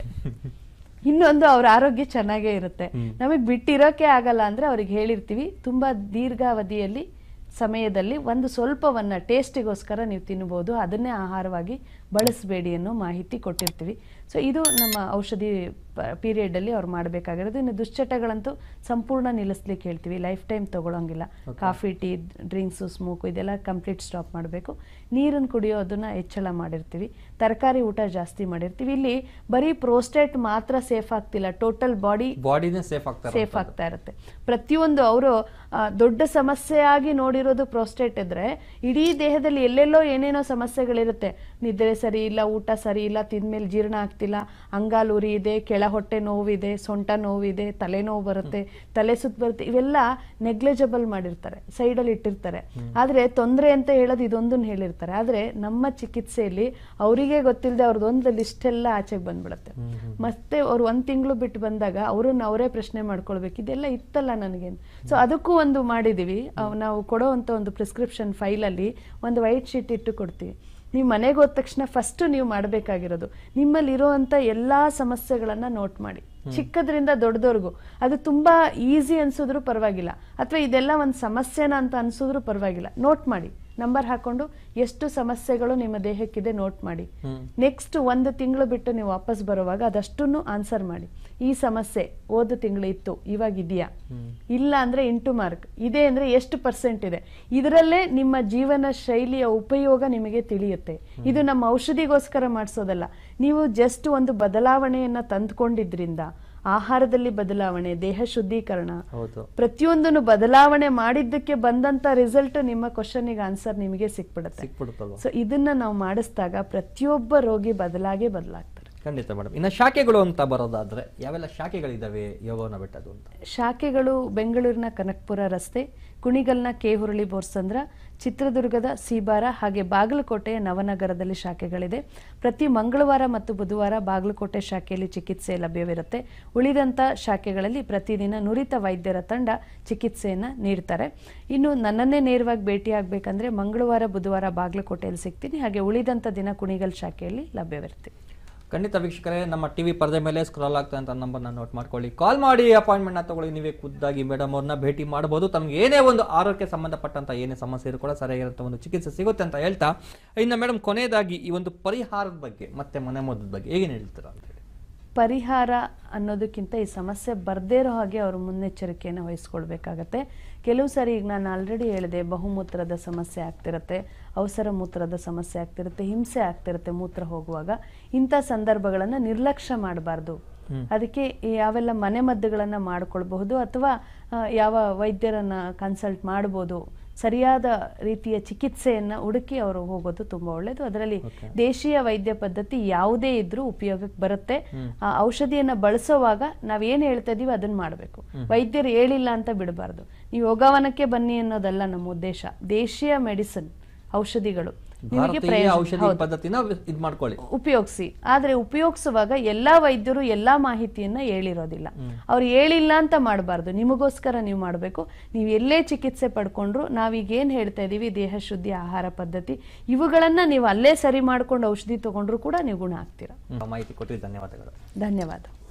Speaker 1: ಇನ್ನೊಂದು ಅವ್ರ ಆರೋಗ್ಯ ಚೆನ್ನಾಗೇ ಇರುತ್ತೆ. ನಮಗೆ ಬಿಟ್ಟಿರೋಕೆ ಆಗಲ್ಲ ಅಂದ್ರೆ ಅವ್ರಿಗೆ ಹೇಳಿರ್ತೀವಿ, ತುಂಬಾ ದೀರ್ಘಾವಧಿಯಲ್ಲಿ ಸಮಯದಲ್ಲಿ ಒಂದು ಸ್ವಲ್ಪವನ್ನ ಟೇಸ್ಟಿಗೋಸ್ಕರ ನೀವು ತಿನ್ನಬಹುದು, ಅದನ್ನೇ ಆಹಾರವಾಗಿ ಬಳಸಬೇಡಿ ಅನ್ನೋ ಮಾಹಿತಿ ಕೊಟ್ಟಿರ್ತೀವಿ. ಸೊ ಇದು ನಮ್ಮ ಔಷಧಿ ಪೀರಿಯಡ್ ಅಲ್ಲಿ ಅವ್ರು ಮಾಡಬೇಕಾಗಿರೋದು. ಇನ್ನು ದುಶ್ಚಟಗಳಂತೂ ಸಂಪೂರ್ಣ ನಿಲ್ಲಿಸ್ಲಿಕ್ಕೆ ಹೇಳ್ತೀವಿ, ಲೈಫ್ ಟೈಮ್ ತಗೊಳಂಗಿಲ್ಲ. ಕಾಫಿ, ಟೀ, ಡ್ರಿಂಕ್ಸು, ಸ್ಮೋಕು ಇದೆಲ್ಲ ಕಂಪ್ಲೀಟ್ ಸ್ಟಾಪ್ ಮಾಡಬೇಕು. ನೀರನ್ನು ಕುಡಿಯೋದನ್ನ ಹೆಚ್ಚಳ ಮಾಡಿರ್ತೀವಿ. ತರಕಾರಿ ಊಟ ಜಾಸ್ತಿ ಮಾಡಿರ್ತೀವಿ. ಇಲ್ಲಿ ಬರೀ ಪ್ರೋಸ್ಟೇಟ್ ಮಾತ್ರ ಸೇಫ್ ಆಗ್ತಿಲ್ಲ, ಟೋಟಲ್ ಬಾಡಿ ಬಾಡಿನೇ ಸೇಫ್ ಆಗ್ತಾ ಸೇಫ್ ಆಗ್ತಾ ಇರುತ್ತೆ. ಪ್ರತಿಯೊಂದು ಅವರು ದೊಡ್ಡ ಸಮಸ್ಯೆಯಾಗಿ ನೋಡಿರೋದು ಪ್ರೋಸ್ಟೇಟ್ ಇದ್ರೆ, ಇಡೀ ದೇಹದಲ್ಲಿ ಎಲ್ಲೆಲ್ಲೋ ಏನೇನೋ ಸಮಸ್ಯೆಗಳಿರುತ್ತೆ. ನಿದ್ರೆ ಸರಿ ಇಲ್ಲ, ಊಟ ಸರಿ ಇಲ್ಲ, ತಿಂದ್ಮೇಲೆ ಜೀರ್ಣ ಆಗ್ತಿಲ್ಲ, ಅಂಗಾಲು ಉರಿ ಇದೆ, ಕೆಳ ಹೊಟ್ಟೆ ನೋವಿದೆ, ಸೊಂಟ ನೋವಿದೆ, ತಲೆನೋವು ಬರುತ್ತೆ, ತಲೆ ಸುತ್ತ ಬರುತ್ತೆ, ಇವೆಲ್ಲ ನೆಗ್ಲೆಜಬಲ್ ಮಾಡಿರ್ತಾರೆ, ಸೈಡಲ್ಲಿ ಇಟ್ಟಿರ್ತಾರೆ. ಆದ್ರೆ ತೊಂದರೆ ಅಂತ ಹೇಳೋದು ಇದೊಂದನ್ನು ಹೇಳಿರ್ತಾರೆ. ಆದ್ರೆ ನಮ್ಮ ಚಿಕಿತ್ಸೆಯಲ್ಲಿ ಅವರಿಗೆ ಗೊತ್ತಿಲ್ಲದೆ ಅವ್ರದ್ದೊಂದು ಲಿಸ್ಟ್ ಎಲ್ಲ ಆಚೆಗೆ ಬಂದ್ಬಿಡುತ್ತೆ. ಮತ್ತೆ ಅವ್ರು ಒಂದ್ ತಿಂಗಳು ಬಿಟ್ಟು ಬಂದಾಗ ಅವ್ರನ್ನ ಅವರೇ ಪ್ರಶ್ನೆ ಮಾಡ್ಕೊಳ್ಬೇಕು, ಇದೆಲ್ಲ ಇತ್ತಲ್ಲ ನನಗೆ. ಸೊ ಅದಕ್ಕೂ ಒಂದು ಮಾಡಿದೀವಿ ನಾವು, ಕೊಡೋವಂಥ ಒಂದು ಪ್ರಿಸ್ಕ್ರಿಪ್ಷನ್ ಫೈಲಲ್ಲಿ ಒಂದು ವೈಟ್ ಶೀಟ್ ಇಟ್ಟು ಕೊಡ್ತೀವಿ. ನೀವು ಮನೆಗೆ ಹೋದ ತಕ್ಷಣ ಫಸ್ಟ್ ನೀವು ಮಾಡಬೇಕಾಗಿರೋದು ನಿಮ್ಮಲ್ಲಿ ಇರುವಂತ ಎಲ್ಲಾ ಸಮಸ್ಯೆಗಳನ್ನ ನೋಟ್ ಮಾಡಿ, ಚಿಕ್ಕದ್ರಿಂದ ದೊಡ್ಡದವರೆಗೂ. ಅದು ತುಂಬಾ ಈಸಿ ಅನ್ಸಿದ್ರು ಪರವಾಗಿಲ್ಲ, ಅಥವಾ ಇದೆಲ್ಲ ಒಂದು ಸಮಸ್ಯೆನ ಅಂತ ಅನ್ಸಿದ್ರು ಪರವಾಗಿಲ್ಲ, ನೋಟ್ ಮಾಡಿ. ನಂಬರ್ ಹಾಕೊಂಡು ಎಷ್ಟು ಸಮಸ್ಯೆಗಳು ನಿಮ್ಮ ದೇಹಕ್ಕಿದೆ ನೋಟ್ ಮಾಡಿ. ನೆಕ್ಸ್ಟ್ ಒಂದು ತಿಂಗಳು ಬಿಟ್ಟು ನೀವು ವಾಪಸ್ ಬರುವಾಗ ಅದಷ್ಟನ್ನು ಆನ್ಸರ್ ಮಾಡಿ. ಈ ಸಮಸ್ಯೆ ಹೋದ ತಿಂಗಳು ಇತ್ತು, ಇವಾಗ ಇದೆಯಾ, ಇಲ್ಲ ಅಂದ್ರೆ ಇಂಟು ಮಾರ್ಕ್, ಇದೆ ಅಂದ್ರೆ ಎಷ್ಟು ಪರ್ಸೆಂಟ್ ಇದೆ. ಇದರಲ್ಲೇ ನಿಮ್ಮ ಜೀವನ ಶೈಲಿಯ ಉಪಯೋಗ ನಿಮಗೆ ತಿಳಿಯುತ್ತೆ. ಇದು ನಮ್ಮ ಔಷಧಿಗೋಸ್ಕರ ಮಾಡಿಸೋದಲ್ಲ, ನೀವು ಜಸ್ಟ್ ಒಂದು ಬದಲಾವಣೆಯನ್ನ ತಂದ್ಕೊಂಡಿದ್ರಿಂದ, ಆಹಾರದಲ್ಲಿ ಬದಲಾವಣೆ, ದೇಹ ಶುದ್ಧೀಕರಣ, ಪ್ರತಿಯೊಂದನ್ನು ಬದಲಾವಣೆ ಮಾಡಿದ್ದಕ್ಕೆ ಬಂದಂತ ರಿಸಲ್ಟ್ ನಿಮ್ಮ ಕ್ವಶನ್ಗೆ ಆನ್ಸರ್ ನಿಮಗೆ ಸಿಕ್ಬಿಡುತ್ತೆ. ಸೊ ಇದನ್ನ ನಾವು ಮಾಡಿಸಿದಾಗ ಪ್ರತಿಯೊಬ್ಬ ರೋಗಿ ಬದಲಾಗೆ ಬದಲಾಗ್ತಾರೆ.
Speaker 2: ಖಂಡಿತ ಮೇಡಮ್. ಇನ್ನು ಶಾಖೆಗಳು ಅಂತ ಬರೋದಾದ್ರೆ ಯಾವೆಲ್ಲ ಶಾಖೆಗಳಿದಾವೆ ಯೋಗವನ ಬೆಟ್ಟದ್ದು ಅಂತ?
Speaker 1: ಶಾಖೆಗಳು ಬೆಂಗಳೂರಿನ ಕನಕಪುರ ರಸ್ತೆ, ಕುಣಿಗಲ್ನ ಕೆ ಹುರಳಿ ಬೋರ್ಸಂದ್ರ, ಚಿತ್ರದುರ್ಗದ ಸೀಬಾರ, ಹಾಗೆ ಬಾಗಲಕೋಟೆಯ ನವನಗರದಲ್ಲಿ ಶಾಖೆಗಳಿದೆ. ಪ್ರತಿ ಮಂಗಳವಾರ ಮತ್ತು ಬುಧವಾರ ಬಾಗಲಕೋಟೆ ಶಾಖೆಯಲ್ಲಿ ಚಿಕಿತ್ಸೆ ಲಭ್ಯವಿರುತ್ತೆ. ಉಳಿದಂಥ ಶಾಖೆಗಳಲ್ಲಿ ಪ್ರತಿದಿನ ನುರಿತ ವೈದ್ಯರ ತಂಡ ಚಿಕಿತ್ಸೆಯನ್ನು ನೀಡ್ತಾರೆ. ಇನ್ನು ನನ್ನನ್ನೇ ನೇರವಾಗಿ ಭೇಟಿಯಾಗಬೇಕಂದ್ರೆ ಮಂಗಳವಾರ ಬುಧವಾರ ಬಾಗಲಕೋಟೆಯಲ್ಲಿ ಸಿಗ್ತೀನಿ, ಹಾಗೆ ಉಳಿದಂಥ ದಿನ ಕುಣಿಗಲ್ ಶಾಖೆಯಲ್ಲಿ ಲಭ್ಯವಿರ್ತೀನಿ.
Speaker 2: ಖಂಡಿತ ವೀಕ್ಷಕರೇ, ನಮ್ಮ ಟಿವಿ ಪರದೆ ಮೇಲೆ ಸ್ಕ್ರಾಲ್ ಆಗ್ತಾ ಅಂತ ನಂಬರ್ನ ನೋಟ್ ಮಾಡ್ಕೊಳ್ಳಿ, ಕಾಲ್ ಮಾಡಿ ಅಪಾಯಿಂಟ್ಮೆಂಟ್ನ ತಗೊಳ್ಳಿ, ನೀವೇ ಖುದ್ದಾಗಿ ಮೇಡಮ್ ಅವ್ರನ್ನ ಭೇಟಿ ಮಾಡಬಹುದು. ತಮ್ಗೆ ಏನೇ ಒಂದು ಆರೋಗ್ಯ ಸಂಬಂಧಪಟ್ಟಂತ ಏನೇ ಸಮಸ್ಯೆ ಇರೋ ಕೂಡ ಸರಿಯಾಗಿರುವಂಥ ಒಂದು ಚಿಕಿತ್ಸೆ ಸಿಗುತ್ತೆ ಅಂತ ಹೇಳ್ತಾ, ಇನ್ನು ಮೇಡಮ್ ಕೊನೆಯದಾಗಿ ಈ ಒಂದು ಪರಿಹಾರದ ಬಗ್ಗೆ ಮತ್ತೆ ಮನೆಮದ್ದದ ಬಗ್ಗೆ ಹೇಗೆ ಹೇಳ್ತೀರಾ ಅಂತ ಹೇಳಿ.
Speaker 1: ಪರಿಹಾರ ಅನ್ನೋದಕ್ಕಿಂತ ಈ ಸಮಸ್ಯೆ ಬರದೇ ಇರೋ ಹಾಗೆ ಅವರು ಮುನ್ನೆಚ್ಚರಿಕೆಯನ್ನು ವಹಿಸ್ಕೊಳ್ಬೇಕಾಗತ್ತೆ. ಕೆಲವು ಸಾರಿ ಈಗ ನಾನು ಆಲ್ರೆಡಿ ಹೇಳಿದೆ, ಬಹುಮೂತ್ರದ ಸಮಸ್ಯೆ ಆಗ್ತಿರುತ್ತೆ, ಅವಸರ ಮೂತ್ರದ ಸಮಸ್ಯೆ ಆಗ್ತಿರುತ್ತೆ, ಹಿಂಸೆ ಆಗ್ತಿರುತ್ತೆ ಮೂತ್ರ ಹೋಗುವಾಗ. ಇಂಥ ಸಂದರ್ಭಗಳನ್ನು ನಿರ್ಲಕ್ಷ್ಯ ಮಾಡಬಾರ್ದು. ಅದಕ್ಕೆ ಯಾವೆಲ್ಲ ಮನೆ ಮದ್ದುಗಳನ್ನು ಮಾಡ್ಕೊಳ್ಬಹುದು ಅಥವಾ ಯಾವ ವೈದ್ಯರನ್ನ ಕನ್ಸಲ್ಟ್ ಮಾಡ್ಬೋದು, ಸರಿಯಾದ ರೀತಿಯ ಚಿಕಿತ್ಸೆಯನ್ನು ಹುಡುಕಿ ಅವರು ಹೋಗೋದು ತುಂಬಾ ಒಳ್ಳೇದು. ಅದರಲ್ಲಿ ದೇಶೀಯ ವೈದ್ಯ ಪದ್ಧತಿ ಯಾವುದೇ ಇದ್ರೂ ಉಪಯೋಗಕ್ಕೆ ಬರುತ್ತೆ. ಆ ಔಷಧಿಯನ್ನ ಬಳಸೋವಾಗ ನಾವೇನ್ ಹೇಳ್ತಾ ಇದೀವಿ ಅದನ್ನ ಮಾಡಬೇಕು. ವೈದ್ಯರು ಹೇಳಿಲ್ಲ ಅಂತ ಬಿಡಬಾರ್ದು. ನೀವು ಯೋಗವನಕ್ಕೆ ಬನ್ನಿ ಅನ್ನೋದಲ್ಲ ನಮ್ಮ ಉದ್ದೇಶ. ದೇಶೀಯ ಮೆಡಿಸಿನ್ ಔಷಧಿಗಳು ಉಪಯೋಗಿಸಿ. ಆದ್ರೆ ಉಪಯೋಗಿಸುವಾಗ ಎಲ್ಲಾ ವೈದ್ಯರು ಎಲ್ಲಾ ಮಾಹಿತಿಯನ್ನ ಹೇಳಿರೋದಿಲ್ಲ. ಅವ್ರು ಹೇಳಿಲ್ಲ ಅಂತ ಮಾಡಬಾರ್ದು, ನಿಮಗೋಸ್ಕರ ನೀವು ಮಾಡಬೇಕು. ನೀವು ಎಲ್ಲೇ ಚಿಕಿತ್ಸೆ ಪಡ್ಕೊಂಡ್ರು ನಾವೀಗ ಏನ್ ಹೇಳ್ತಾ ಇದೀವಿ, ದೇಹ ಶುದ್ಧಿ, ಆಹಾರ ಪದ್ಧತಿ, ಇವುಗಳನ್ನ ನೀವು ಅಲ್ಲೇ ಸರಿ ಮಾಡ್ಕೊಂಡು ಔಷಧಿ ತಗೊಂಡ್ರು ಕೂಡ ನೀವು ಗುಣ ಆಗ್ತೀರಾ.
Speaker 2: ಮಾಹಿತಿ ಕೊಟ್ಟಿದ್ದು ಧನ್ಯವಾದಗಳು.
Speaker 1: ಧನ್ಯವಾದ.